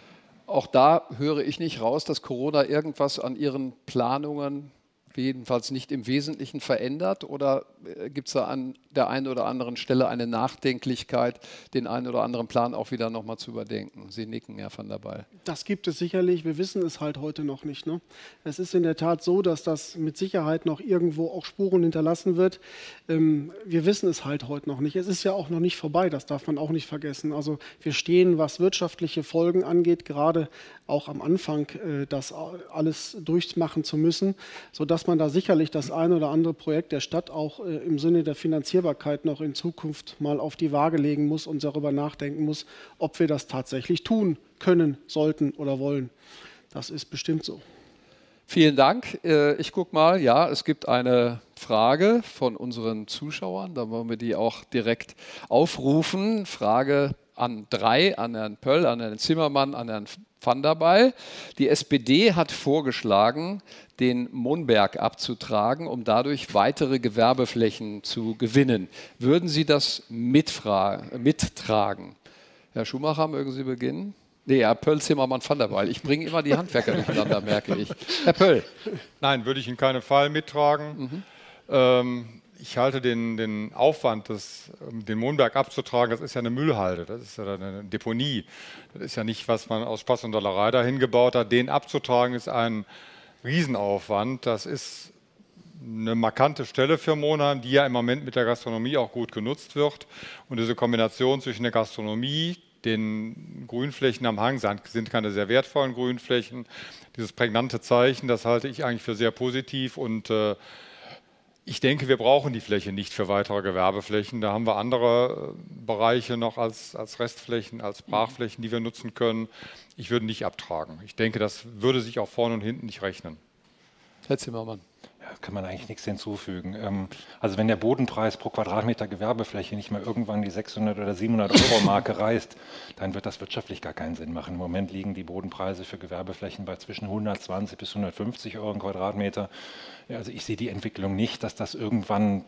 Auch da höre ich nicht raus, dass Corona irgendwas an Ihren Planungen jedenfalls nicht im Wesentlichen verändert, oder gibt es da an der einen oder anderen Stelle eine Nachdenklichkeit, den einen oder anderen Plan auch wieder nochmal zu überdenken? Sie nicken, Herr van der Ball. Das gibt es sicherlich, wir wissen es halt heute noch nicht. Ne? Es ist in der Tat so, dass das mit Sicherheit noch irgendwo auch Spuren hinterlassen wird. Ähm, wir wissen es halt heute noch nicht. Es ist ja auch noch nicht vorbei, das darf man auch nicht vergessen. Also wir stehen, was wirtschaftliche Folgen angeht, gerade auch am Anfang, äh, das alles durchmachen zu müssen, sodass man da sicherlich das ein oder andere Projekt der Stadt auch äh, im Sinne der Finanzierbarkeit noch in Zukunft mal auf die Waage legen muss und darüber nachdenken muss, ob wir das tatsächlich tun können, sollten oder wollen. Das ist bestimmt so. Vielen Dank. Äh, ich gucke mal, ja, es gibt eine Frage von unseren Zuschauern, da wollen wir die auch direkt aufrufen. Frage an drei, an Herrn Pöll, an Herrn Zimmermann, an Herrn van der Ball. Die S P D hat vorgeschlagen, den Monberg abzutragen, um dadurch weitere Gewerbeflächen zu gewinnen. Würden Sie das mittragen? Herr Schumacher, mögen Sie beginnen? Nee, Herr Pöll, Zimmermann, van der Ball. Ich bringe immer die Handwerker durcheinander, merke ich. Herr Pöll. Nein, würde ich in keinem Fall mittragen. Mhm. Ähm, ich halte den, den Aufwand, das, den Monberg abzutragen, das ist ja eine Müllhalde, das ist ja eine Deponie. Das ist ja nicht, was man aus Spaß und Dollerei dahin gebaut hat. Den abzutragen ist ein Riesenaufwand. Das ist eine markante Stelle für Monheim, die ja im Moment mit der Gastronomie auch gut genutzt wird. Und diese Kombination zwischen der Gastronomie, den Grünflächen am Hang, sind keine sehr wertvollen Grünflächen, dieses prägnante Zeichen, das halte ich eigentlich für sehr positiv. Und äh, ich denke, wir brauchen die Fläche nicht für weitere Gewerbeflächen. Da haben wir andere Bereiche noch als, als Restflächen, als Brachflächen, die wir nutzen können. Ich würde nicht abtragen. Ich denke, das würde sich auch vorne und hinten nicht rechnen. Herr Zimmermann. Ja, kann man eigentlich nichts hinzufügen. Ähm, also wenn der Bodenpreis pro Quadratmeter Gewerbefläche nicht mehr irgendwann die sechshundert oder siebenhundert Euro Marke reißt, dann wird das wirtschaftlich gar keinen Sinn machen. Im Moment liegen die Bodenpreise für Gewerbeflächen bei zwischen hundertzwanzig bis hundertfünfzig Euro im Quadratmeter. Ja, also ich sehe die Entwicklung nicht, dass das irgendwann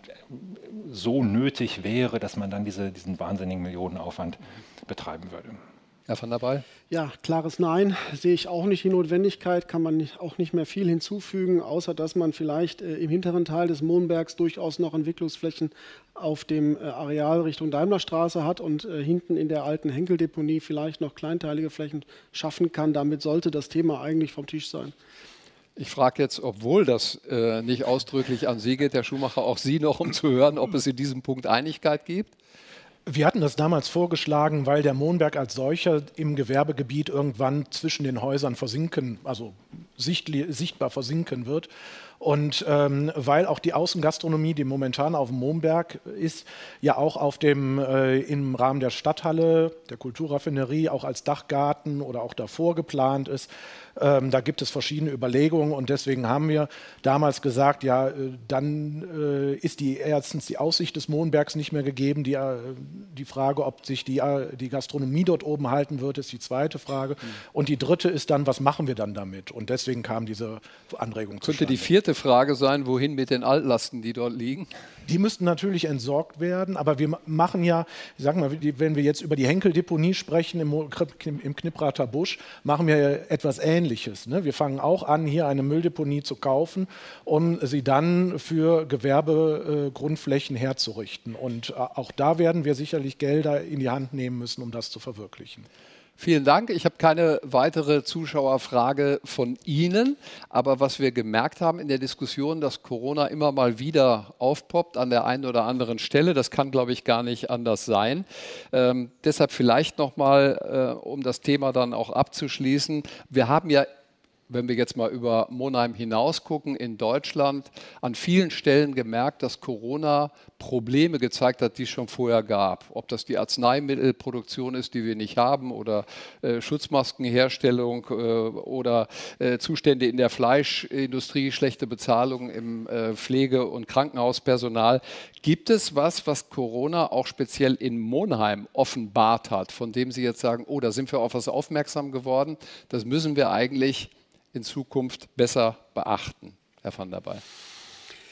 so nötig wäre, dass man dann diese, diesen wahnsinnigen Millionenaufwand betreiben würde. Herr van der Ball? Ja, klares Nein. Sehe ich auch nicht die Notwendigkeit, kann man nicht, auch nicht mehr viel hinzufügen, außer dass man vielleicht äh, im hinteren Teil des Monbergs durchaus noch Entwicklungsflächen auf dem äh, Areal Richtung Daimlerstraße hat und äh, hinten in der alten Henkeldeponie vielleicht noch kleinteilige Flächen schaffen kann. Damit sollte das Thema eigentlich vom Tisch sein. Ich frage jetzt, obwohl das äh, nicht ausdrücklich an Sie geht, Herr Schumacher, auch Sie noch, um zu hören, ob es in diesem Punkt Einigkeit gibt? Wir hatten das damals vorgeschlagen, weil der Monberg als solcher im Gewerbegebiet irgendwann zwischen den Häusern versinken, also sichtli- sichtbar versinken wird. Und ähm, weil auch die Außengastronomie, die momentan auf dem Monberg ist, ja auch auf dem, äh, im Rahmen der Stadthalle, der Kulturraffinerie, auch als Dachgarten oder auch davor geplant ist, ähm, da gibt es verschiedene Überlegungen und deswegen haben wir damals gesagt, ja, äh, dann äh, ist die erstens die Aussicht des Monbergs nicht mehr gegeben. Die, äh, die Frage, ob sich die, äh, die Gastronomie dort oben halten wird, ist die zweite Frage. Mhm. Und die dritte ist dann, was machen wir dann damit? Und deswegen kam diese Anregung zustande. Könnte die vierte Frage sein, wohin mit den Altlasten, die dort liegen? Die müssten natürlich entsorgt werden, aber wir machen ja, ich sag mal, wenn wir jetzt über die Henkeldeponie sprechen im, im Knipprater Busch, machen wir ja etwas Ähnliches. Ne? Wir fangen auch an, hier eine Mülldeponie zu kaufen, um sie dann für Gewerbegrundflächen äh, herzurichten. Und äh, auch da werden wir sicherlich Gelder in die Hand nehmen müssen, um das zu verwirklichen. Vielen Dank. Ich habe keine weitere Zuschauerfrage von Ihnen. Aber was wir gemerkt haben in der Diskussion, dass Corona immer mal wieder aufpoppt an der einen oder anderen Stelle, das kann, glaube ich, gar nicht anders sein. Ähm, deshalb vielleicht nochmal, äh, um das Thema dann auch abzuschließen. Wir haben ja, wenn wir jetzt mal über Monheim hinaus gucken, in Deutschland an vielen Stellen gemerkt, dass Corona Probleme gezeigt hat, die es schon vorher gab. Ob das die Arzneimittelproduktion ist, die wir nicht haben, oder äh, Schutzmaskenherstellung äh, oder äh, Zustände in der Fleischindustrie, schlechte Bezahlung im äh, Pflege- und Krankenhauspersonal. Gibt es was, was Corona auch speziell in Monheim offenbart hat, von dem Sie jetzt sagen, oh, da sind wir auf was aufmerksam geworden, das müssen wir eigentlich in Zukunft besser beachten, Herr van der Ball?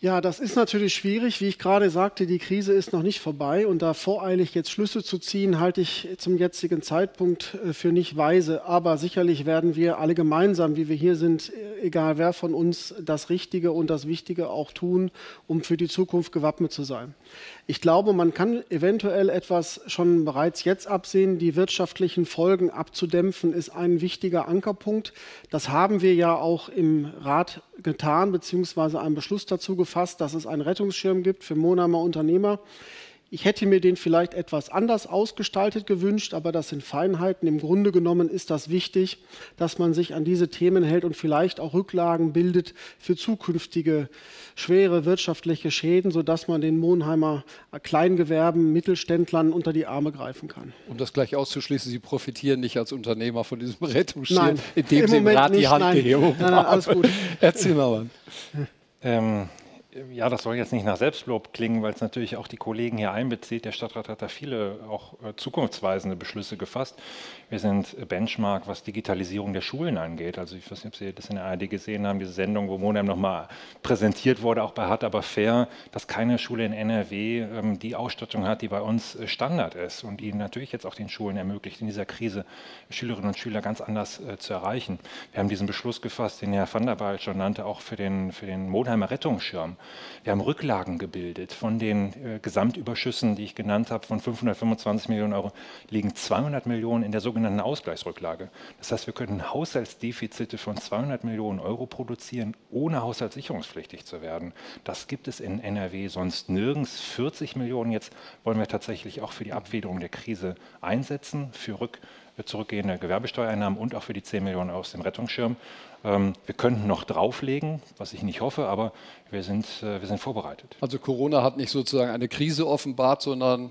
Ja, das ist natürlich schwierig. Wie ich gerade sagte, die Krise ist noch nicht vorbei und da voreilig jetzt Schlüsse zu ziehen, halte ich zum jetzigen Zeitpunkt für nicht weise. Aber sicherlich werden wir alle gemeinsam, wie wir hier sind, egal wer von uns, das Richtige und das Wichtige auch tun, um für die Zukunft gewappnet zu sein. Ich glaube, man kann eventuell etwas schon bereits jetzt absehen. Die wirtschaftlichen Folgen abzudämpfen, ist ein wichtiger Ankerpunkt. Das haben wir ja auch im Rat getan, beziehungsweise einen Beschluss dazu gefasst, dass es einen Rettungsschirm gibt für Monheimer Unternehmer. Ich hätte mir den vielleicht etwas anders ausgestaltet gewünscht, aber das sind Feinheiten. Im Grunde genommen ist das wichtig, dass man sich an diese Themen hält und vielleicht auch Rücklagen bildet für zukünftige schwere wirtschaftliche Schäden, sodass man den Monheimer Kleingewerben, Mittelständlern unter die Arme greifen kann. Um das gleich auszuschließen, Sie profitieren nicht als Unternehmer von diesem Rettungsschirm, nein, indem Sie im Rat die Handhebung haben. Nein, alles gut. Herr Zimmermann. Ähm, Ja, das soll jetzt nicht nach Selbstlob klingen, weil es natürlich auch die Kollegen hier einbezieht. Der Stadtrat hat da viele auch äh, zukunftsweisende Beschlüsse gefasst. Wir sind äh, Benchmark, was Digitalisierung der Schulen angeht. Also ich weiß nicht, ob Sie das in der A R D gesehen haben, diese Sendung, wo Monheim nochmal präsentiert wurde, auch bei Hart aber fair, dass keine Schule in N R W ähm, die Ausstattung hat, die bei uns äh, Standard ist und die natürlich jetzt auch den Schulen ermöglicht, in dieser Krise Schülerinnen und Schüler ganz anders äh, zu erreichen. Wir haben diesen Beschluss gefasst, den Herr van der Waal schon nannte, auch für den, für den Monheimer Rettungsschirm. Wir haben Rücklagen gebildet. Von den äh, Gesamtüberschüssen, die ich genannt habe, von fünfhundertfünfundzwanzig Millionen Euro, liegen zweihundert Millionen in der sogenannten Ausgleichsrücklage. Das heißt, wir können Haushaltsdefizite von zweihundert Millionen Euro produzieren, ohne haushaltssicherungspflichtig zu werden. Das gibt es in N R W sonst nirgends. vierzig Millionen jetzt wollen wir tatsächlich auch für die Abfederung der Krise einsetzen, für rück zurückgehende Gewerbesteuereinnahmen und auch für die zehn Millionen aus dem Rettungsschirm. Ähm, wir könnten noch drauflegen, was ich nicht hoffe, aber wir sind, äh, wir sind vorbereitet. Also Corona hat nicht sozusagen eine Krise offenbart, sondern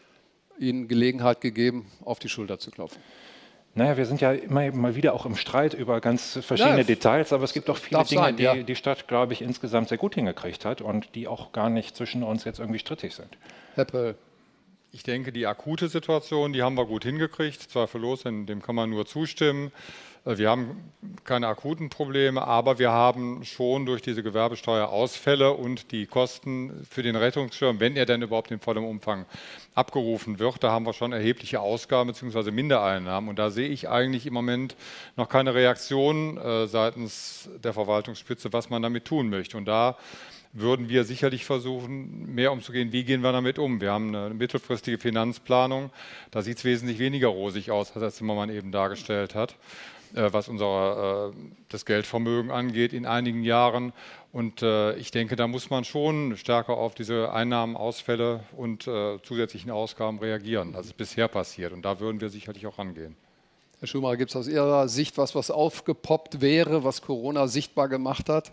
Ihnen Gelegenheit gegeben, auf die Schulter zu klopfen. Naja, wir sind ja immer mal wieder auch im Streit über ganz verschiedene ja, Details, aber es gibt auch viele Dinge, sein, ja. die die Stadt, glaube ich, insgesamt sehr gut hingekriegt hat und die auch gar nicht zwischen uns jetzt irgendwie strittig sind. Herr Pöll. Ich denke, die akute Situation, die haben wir gut hingekriegt, zweifellos, dem kann man nur zustimmen. Wir haben keine akuten Probleme, aber wir haben schon durch diese Gewerbesteuerausfälle und die Kosten für den Rettungsschirm, wenn er denn überhaupt in vollem Umfang abgerufen wird, da haben wir schon erhebliche Ausgaben bzw. Mindereinnahmen. Und da sehe ich eigentlich im Moment noch keine Reaktion äh, seitens der Verwaltungsspitze, was man damit tun möchte. Und da würden wir sicherlich versuchen, mehr umzugehen. Wie gehen wir damit um? Wir haben eine mittelfristige Finanzplanung. Da sieht es wesentlich weniger rosig aus, als Herr Zimmermann eben dargestellt hat, was unser das Geldvermögen angeht in einigen Jahren. Und ich denke, da muss man schon stärker auf diese Einnahmenausfälle und zusätzlichen Ausgaben reagieren, als es bisher passiert. Und da würden wir sicherlich auch rangehen. Herr Schumacher, gibt es aus Ihrer Sicht was, was aufgepoppt wäre, was Corona sichtbar gemacht hat?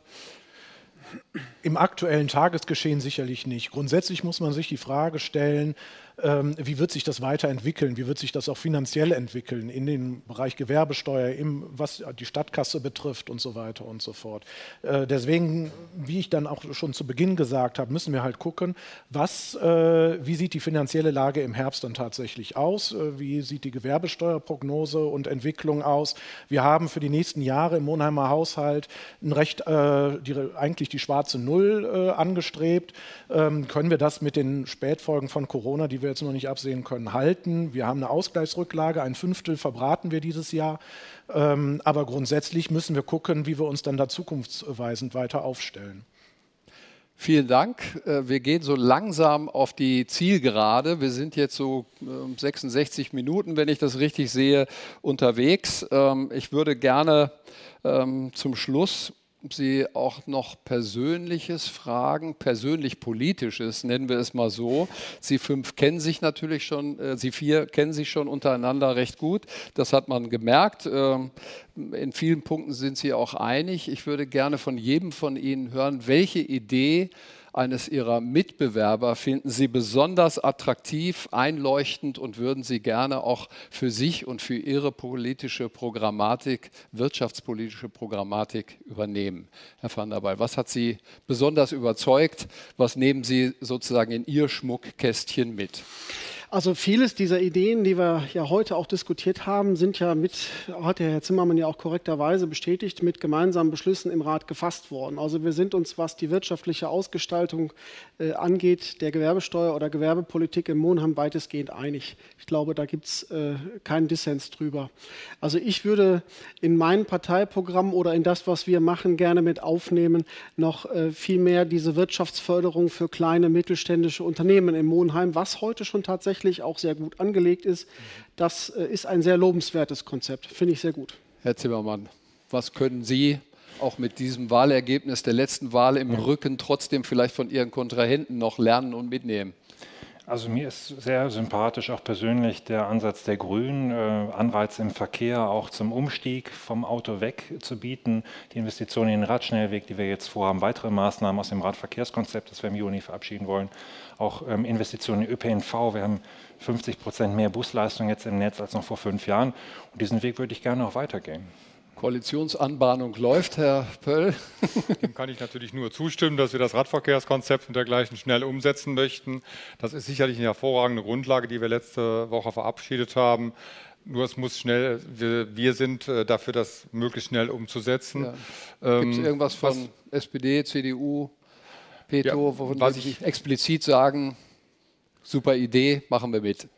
Im aktuellen Tagesgeschehen sicherlich nicht. Grundsätzlich muss man sich die Frage stellen, ähm, wie wird sich das weiterentwickeln? Wie wird sich das auch finanziell entwickeln in den Bereich Gewerbesteuer, im, was die Stadtkasse betrifft und so weiter und so fort. Äh, deswegen, wie ich dann auch schon zu Beginn gesagt habe, müssen wir halt gucken, was, äh, wie sieht die finanzielle Lage im Herbst dann tatsächlich aus? Äh, wie sieht die Gewerbesteuerprognose und Entwicklung aus? Wir haben für die nächsten Jahre im Monheimer Haushalt ein recht, äh, die, eigentlich die schwarze Null äh, angestrebt. Ähm, können wir das mit den Spätfolgen von Corona, die wir jetzt noch nicht absehen können, halten? Wir haben eine Ausgleichsrücklage, ein Fünftel verbraten wir dieses Jahr. Ähm, aber grundsätzlich müssen wir gucken, wie wir uns dann da zukunftsweisend weiter aufstellen. Vielen Dank. Wir gehen so langsam auf die Zielgerade. Wir sind jetzt so sechsundsechzig Minuten, wenn ich das richtig sehe, unterwegs. Ich würde gerne zum Schluss Sie auch noch Persönliches fragen, persönlich-politisches, nennen wir es mal so. Sie fünf kennen sich natürlich schon, äh, Sie vier kennen sich schon untereinander recht gut. Das hat man gemerkt. Ähm, in vielen Punkten sind Sie auch einig. Ich würde gerne von jedem von Ihnen hören, welche Idee eines Ihrer Mitbewerber finden Sie besonders attraktiv, einleuchtend und würden Sie gerne auch für sich und für Ihre politische Programmatik, wirtschaftspolitische Programmatik übernehmen. Herr van der Waal, was hat Sie besonders überzeugt? Was nehmen Sie sozusagen in Ihr Schmuckkästchen mit? Also vieles dieser Ideen, die wir ja heute auch diskutiert haben, sind ja mit, hat der Herr Zimmermann ja auch korrekterweise bestätigt, mit gemeinsamen Beschlüssen im Rat gefasst worden. Also wir sind uns, was die wirtschaftliche Ausgestaltung äh, angeht, der Gewerbesteuer oder Gewerbepolitik in Monheim weitestgehend einig. Ich glaube, da gibt es äh, keinen Dissens drüber. Also ich würde in mein Parteiprogramm oder in das, was wir machen, gerne mit aufnehmen, noch äh, viel mehr diese Wirtschaftsförderung für kleine mittelständische Unternehmen in Monheim, was heute schon tatsächlich auch sehr gut angelegt ist. Das äh, ist ein sehr lobenswertes Konzept, finde ich sehr gut. Herr Zimmermann, was können Sie auch mit diesem Wahlergebnis der letzten Wahl im Rücken trotzdem vielleicht von Ihren Kontrahenten noch lernen und mitnehmen? Also mir ist sehr sympathisch auch persönlich der Ansatz der Grünen, äh, Anreize im Verkehr auch zum Umstieg vom Auto weg zu bieten, die Investitionen in den Radschnellweg, die wir jetzt vorhaben, weitere Maßnahmen aus dem Radverkehrskonzept, das wir im Juni verabschieden wollen, auch ähm, Investitionen in Ö P N V, wir haben fünfzig Prozent mehr Busleistung jetzt im Netz als noch vor fünf Jahren und diesen Weg würde ich gerne auch weitergehen. Koalitionsanbahnung läuft, Herr Pöll. Dem kann ich natürlich nur zustimmen, dass wir das Radverkehrskonzept und dergleichen schnell umsetzen möchten. Das ist sicherlich eine hervorragende Grundlage, die wir letzte Woche verabschiedet haben. Nur es muss schnell, wir, wir sind dafür, das möglichst schnell umzusetzen. Ja. Ähm, Gibt es irgendwas von was, S P D, C D U, Peto, ja, wovon was Sie ich explizit sagen, super Idee, machen wir mit?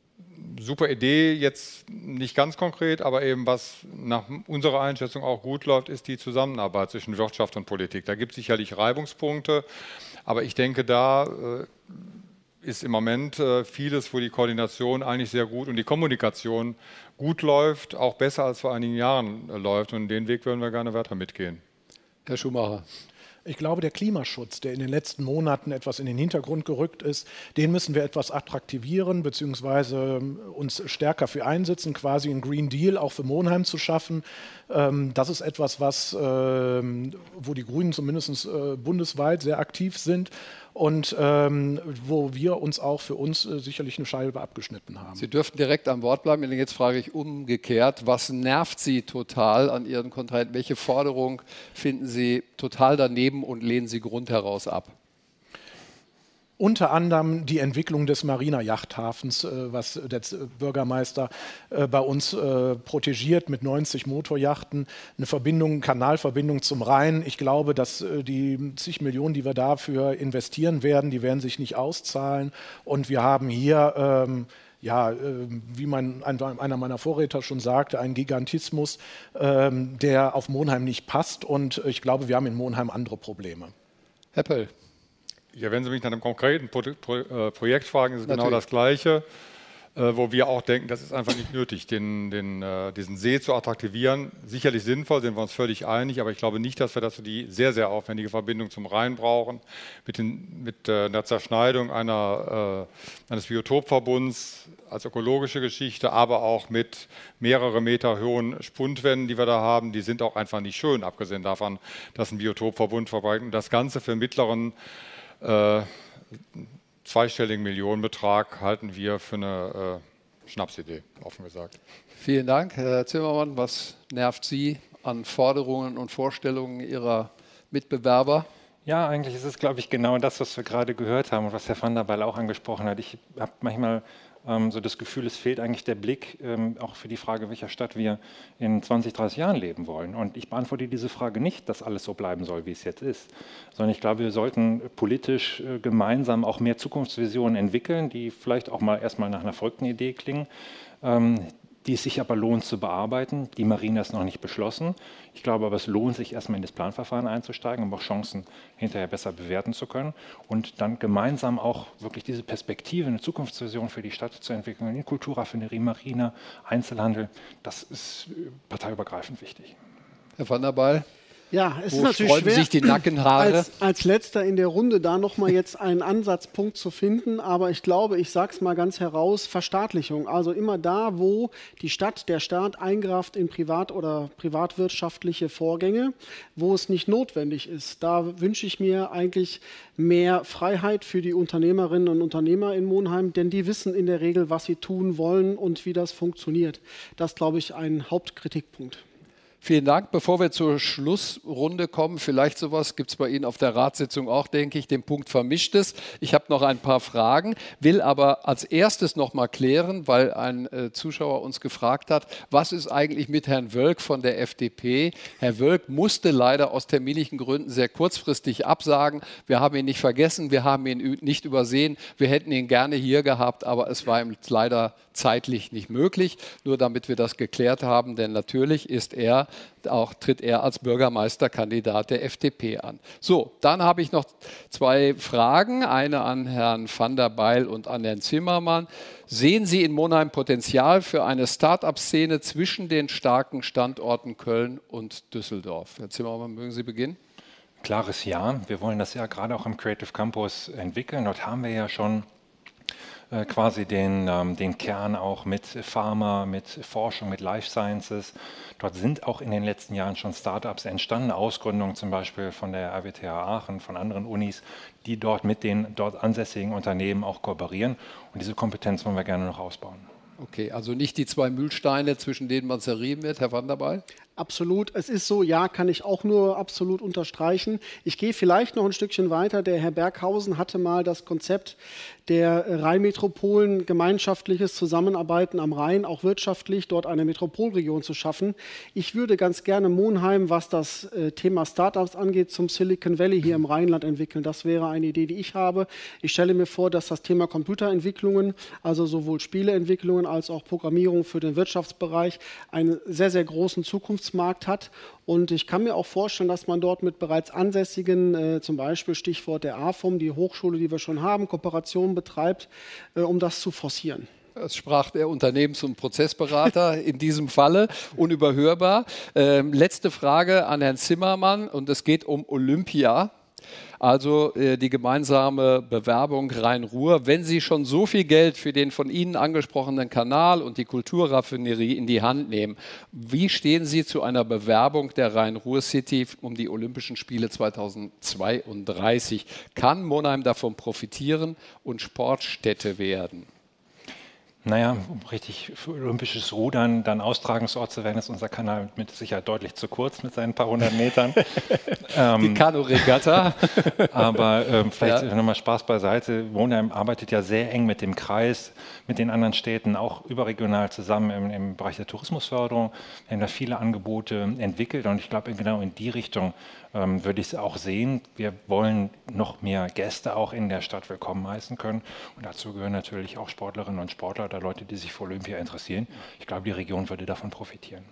Super Idee, jetzt nicht ganz konkret, aber eben was nach unserer Einschätzung auch gut läuft, ist die Zusammenarbeit zwischen Wirtschaft und Politik. Da gibt es sicherlich Reibungspunkte, aber ich denke, da äh, ist im Moment äh, vieles, wo die Koordination eigentlich sehr gut und die Kommunikation gut läuft, auch besser als vor einigen Jahren äh, läuft und den Weg würden wir gerne weiter mitgehen. Herr Schumacher. Ich glaube, der Klimaschutz, der in den letzten Monaten etwas in den Hintergrund gerückt ist, den müssen wir etwas attraktivieren bzw. uns stärker für einsetzen, quasi einen Green Deal auch für Monheim zu schaffen. Das ist etwas, was, wo die Grünen zumindest bundesweit sehr aktiv sind und ähm, wo wir uns auch für uns äh, sicherlich eine Scheibe abgeschnitten haben. Sie dürften direkt am Wort bleiben. Jetzt frage ich umgekehrt, was nervt Sie total an Ihren Kontrahenten? Welche Forderung finden Sie total daneben und lehnen Sie grundheraus ab? Unter anderem die Entwicklung des Marina-Yachthafens, äh, was der Bürgermeister äh, bei uns äh, protegiert mit neunzig Motoryachten, eine Verbindung, Kanalverbindung zum Rhein. Ich glaube, dass äh, die zig Millionen, die wir dafür investieren werden, die werden sich nicht auszahlen. Und wir haben hier, ähm, ja, äh, wie mein, ein, einer meiner Vorredner schon sagte, einen Gigantismus, ähm, der auf Monheim nicht passt. Und ich glaube, wir haben in Monheim andere Probleme. Herr Pöll. Ja, wenn Sie mich nach einem konkreten Pro Pro äh, Projekt fragen, ist es Natürlich. genau das Gleiche, äh, wo wir auch denken, das ist einfach nicht nötig, den, den, äh, diesen See zu attraktivieren. Sicherlich sinnvoll, sind wir uns völlig einig, aber ich glaube nicht, dass wir dazu die sehr, sehr aufwendige Verbindung zum Rhein brauchen. Mit, den, mit äh, einer Zerschneidung einer, äh, eines Biotopverbunds als ökologische Geschichte, aber auch mit mehrere Meter hohen Spundwänden, die wir da haben, die sind auch einfach nicht schön, abgesehen davon, dass ein Biotopverbund verbreitet. Und das Ganze für mittleren Äh, zweistelligen Millionenbetrag halten wir für eine äh, Schnapsidee, offen gesagt. Vielen Dank, Herr Zimmermann. Was nervt Sie an Forderungen und Vorstellungen Ihrer Mitbewerber? Ja, eigentlich ist es, glaube ich, genau das, was wir gerade gehört haben und was Herr van der Waal auch angesprochen hat. Ich habe manchmal ähm, so das Gefühl, es fehlt eigentlich der Blick ähm, auch für die Frage, welcher Stadt wir in zwanzig, dreißig Jahren leben wollen. Und ich beantworte diese Frage nicht, dass alles so bleiben soll, wie es jetzt ist, sondern ich glaube, wir sollten politisch äh, gemeinsam auch mehr Zukunftsvisionen entwickeln, die vielleicht auch mal erstmal nach einer verrückten Idee klingen, ähm, die es sich aber lohnt zu bearbeiten. Die Marina ist noch nicht beschlossen. Ich glaube aber, es lohnt sich erstmal in das Planverfahren einzusteigen, um auch Chancen hinterher besser bewerten zu können und dann gemeinsam auch wirklich diese Perspektive, eine Zukunftsvision für die Stadt zu entwickeln, in Kulturraffinerie, Marina, Einzelhandel. Das ist parteiübergreifend wichtig. Herr van der Waal? Ja, es Wo ist natürlich sträuben schwer, sich die Nackenhaare? Als, als letzter in der Runde da nochmal jetzt einen Ansatzpunkt zu finden. Aber ich glaube, ich sage es mal ganz heraus, Verstaatlichung. Also immer da, wo die Stadt, der Staat eingreift in privat- oder privatwirtschaftliche Vorgänge, wo es nicht notwendig ist. Da wünsche ich mir eigentlich mehr Freiheit für die Unternehmerinnen und Unternehmer in Monheim, denn die wissen in der Regel, was sie tun wollen und wie das funktioniert. Das ist, glaube ich, ein Hauptkritikpunkt. Vielen Dank. Bevor wir zur Schlussrunde kommen, vielleicht sowas gibt es bei Ihnen auf der Ratssitzung auch, denke ich, den Punkt Vermischtes. Ich habe noch ein paar Fragen, will aber als erstes noch mal klären, weil ein äh, Zuschauer uns gefragt hat, was ist eigentlich mit Herrn Wölk von der F D P? Herr Wölk musste leider aus terminlichen Gründen sehr kurzfristig absagen. Wir haben ihn nicht vergessen, wir haben ihn nicht übersehen. Wir hätten ihn gerne hier gehabt, aber es war ihm leider zeitlich nicht möglich. Nur damit wir das geklärt haben, denn natürlich ist er auch, tritt er als Bürgermeisterkandidat der F D P an. So, dann habe ich noch zwei Fragen, eine an Herrn van der Bijl und an Herrn Zimmermann. Sehen Sie in Monheim Potenzial für eine Start-up-Szene zwischen den starken Standorten Köln und Düsseldorf? Herr Zimmermann, mögen Sie beginnen? Klares Ja. Wir wollen das ja gerade auch im Creative Campus entwickeln. Dort haben wir ja schon äh, quasi den, ähm, den Kern auch mit Pharma, mit Forschung, mit Life Sciences. Dort sind auch in den letzten Jahren schon Startups entstanden, Ausgründungen zum Beispiel von der R W T H Aachen, von anderen Unis, die dort mit den dort ansässigen Unternehmen auch kooperieren. Und diese Kompetenz wollen wir gerne noch ausbauen. Okay, also nicht die zwei Mühlsteine, zwischen denen man zerrieben wird, Herr van der Bijl? Absolut, es ist so, ja, kann ich auch nur absolut unterstreichen. Ich gehe vielleicht noch ein Stückchen weiter. Der Herr Berghausen hatte mal das Konzept der Rheinmetropolen, gemeinschaftliches Zusammenarbeiten am Rhein, auch wirtschaftlich, dort eine Metropolregion zu schaffen. Ich würde ganz gerne Monheim, was das äh, Thema Startups angeht, zum Silicon Valley hier im Rheinland entwickeln. Das wäre eine Idee, die ich habe. Ich stelle mir vor, dass das Thema Computerentwicklungen, also sowohl Spieleentwicklungen als auch Programmierung für den Wirtschaftsbereich, einen sehr, sehr großen Zukunftsmarkt hat. Und ich kann mir auch vorstellen, dass man dort mit bereits ansässigen, äh, zum Beispiel Stichwort der A F O M, die Hochschule, die wir schon haben, Kooperationen betreibt, äh, um das zu forcieren. Es sprach der Unternehmens- und Prozessberater in diesem Falle, unüberhörbar. Ähm, letzte Frage an Herrn Zimmermann und es geht um Olympia. Also äh, die gemeinsame Bewerbung Rhein-Ruhr. Wenn Sie schon so viel Geld für den von Ihnen angesprochenen Kanal und die Kulturraffinerie in die Hand nehmen, wie stehen Sie zu einer Bewerbung der Rhein-Ruhr-City um die Olympischen Spiele zweitausendzweiunddreißig? Kann Monheim davon profitieren und Sportstätte werden? Naja, um richtig für olympisches Rudern dann Austragungsort zu werden, ist unser Kanal mit Sicherheit deutlich zu kurz mit seinen paar hundert Metern. ähm, Die Kanu-Regatta. Aber ähm, vielleicht ja. nochmal Spaß beiseite. Monheim arbeitet ja sehr eng mit dem Kreis, mit den anderen Städten, auch überregional zusammen im, im Bereich der Tourismusförderung. Wir haben da viele Angebote entwickelt und ich glaube, genau in die Richtung ähm, würde ich es auch sehen. Wir wollen noch mehr Gäste auch in der Stadt willkommen heißen können. Und dazu gehören natürlich auch Sportlerinnen und Sportler, Leute, die sich für Olympia interessieren. Ich glaube, die Region würde davon profitieren.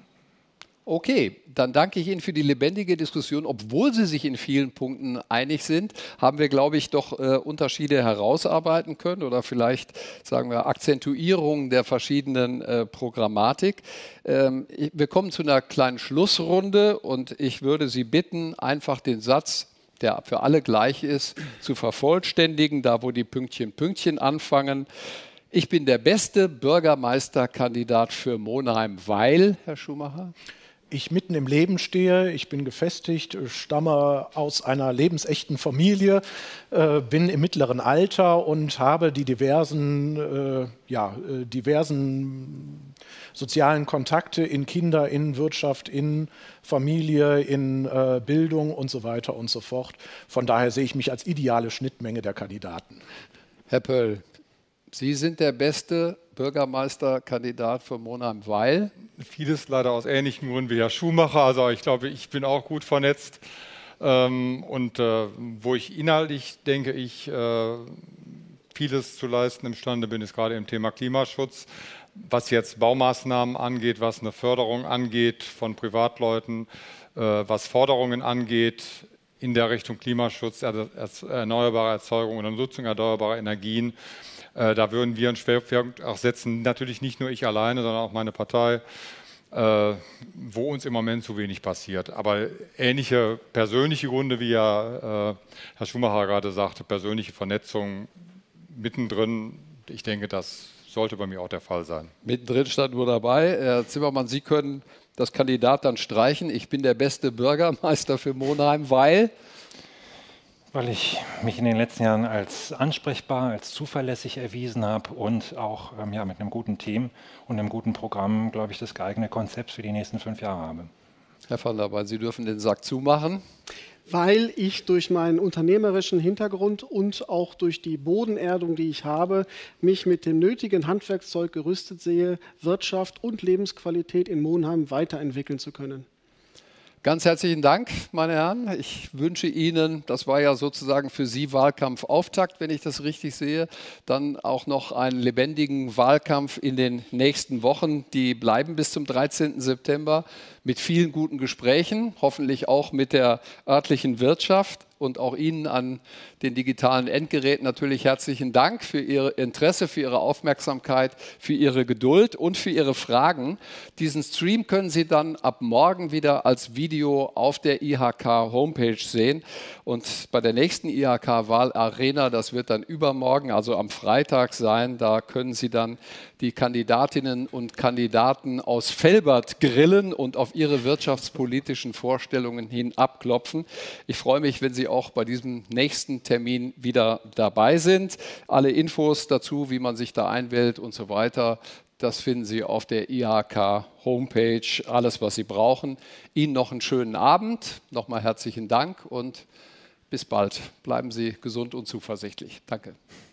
Okay, dann danke ich Ihnen für die lebendige Diskussion. Obwohl Sie sich in vielen Punkten einig sind, haben wir, glaube ich, doch äh, Unterschiede herausarbeiten können oder vielleicht, sagen wir, Akzentuierungen der verschiedenen äh, Programmatik. Ähm, ich, wir kommen zu einer kleinen Schlussrunde und ich würde Sie bitten, einfach den Satz, der für alle gleich ist, zu vervollständigen, da wo die Pünktchen, Pünktchen anfangen. Ich bin der beste Bürgermeisterkandidat für Monheim, weil, Herr Schumacher? Ich mitten im Leben stehe, ich bin gefestigt, stamme aus einer lebensechten Familie, äh, bin im mittleren Alter und habe die diversen, äh, ja, äh, diversen sozialen Kontakte in Kinder, in Wirtschaft, in Familie, in äh, Bildung und so weiter und so fort. Von daher sehe ich mich als ideale Schnittmenge der Kandidaten. Herr Pöll, Sie sind der beste Bürgermeisterkandidat für Monheim, weil? Vieles leider aus ähnlichen Gründen wie Herr Schumacher. Also ich glaube, ich bin auch gut vernetzt. Ähm, und äh, wo ich inhaltlich, denke ich, äh, vieles zu leisten imstande bin, ist gerade im Thema Klimaschutz. Was jetzt Baumaßnahmen angeht, was eine Förderung angeht von Privatleuten, äh, was Forderungen angeht in der Richtung Klimaschutz, also erneuerbare Erzeugung oder Nutzung erneuerbarer Energien. Äh, da würden wir einen Schwerpunkt auch setzen, natürlich nicht nur ich alleine, sondern auch meine Partei, äh, wo uns im Moment zu wenig passiert. Aber ähnliche persönliche Gründe, wie ja äh, Herr Schumacher gerade sagte, persönliche Vernetzung mittendrin, ich denke, das sollte bei mir auch der Fall sein. Mittendrin stand nur dabei. Herr Zimmermann, Sie können das Kandidat dann streichen. Ich bin der beste Bürgermeister für Monheim, weil... Weil ich mich in den letzten Jahren als ansprechbar, als zuverlässig erwiesen habe und auch ähm, ja, mit einem guten Team und einem guten Programm, glaube ich, das geeignete Konzept für die nächsten fünf Jahre habe. Herr van der Baan, Sie dürfen den Sack zumachen. Weil ich durch meinen unternehmerischen Hintergrund und auch durch die Bodenerdung, die ich habe, mich mit dem nötigen Handwerkszeug gerüstet sehe, Wirtschaft und Lebensqualität in Monheim weiterentwickeln zu können. Ganz herzlichen Dank, meine Herren. Ich wünsche Ihnen, das war ja sozusagen für Sie Wahlkampfauftakt, wenn ich das richtig sehe, dann auch noch einen lebendigen Wahlkampf in den nächsten Wochen. Die bleiben bis zum dreizehnten September mit vielen guten Gesprächen, hoffentlich auch mit der örtlichen Wirtschaft. Und auch Ihnen an den digitalen Endgeräten natürlich herzlichen Dank für Ihr Interesse, für Ihre Aufmerksamkeit, für Ihre Geduld und für Ihre Fragen. Diesen Stream können Sie dann ab morgen wieder als Video auf der I H K-Homepage sehen. Und bei der nächsten I H K-Wahlarena, das wird dann übermorgen, also am Freitag sein, da können Sie dann die Kandidatinnen und Kandidaten aus Velbert grillen und auf ihre wirtschaftspolitischen Vorstellungen hin abklopfen. Ich freue mich, wenn Sie auch bei diesem nächsten Termin wieder dabei sind. Alle Infos dazu, wie man sich da einwählt und so weiter, das finden Sie auf der I H K-Homepage. Alles, was Sie brauchen. Ihnen noch einen schönen Abend. Nochmal herzlichen Dank und bis bald. Bleiben Sie gesund und zuversichtlich. Danke.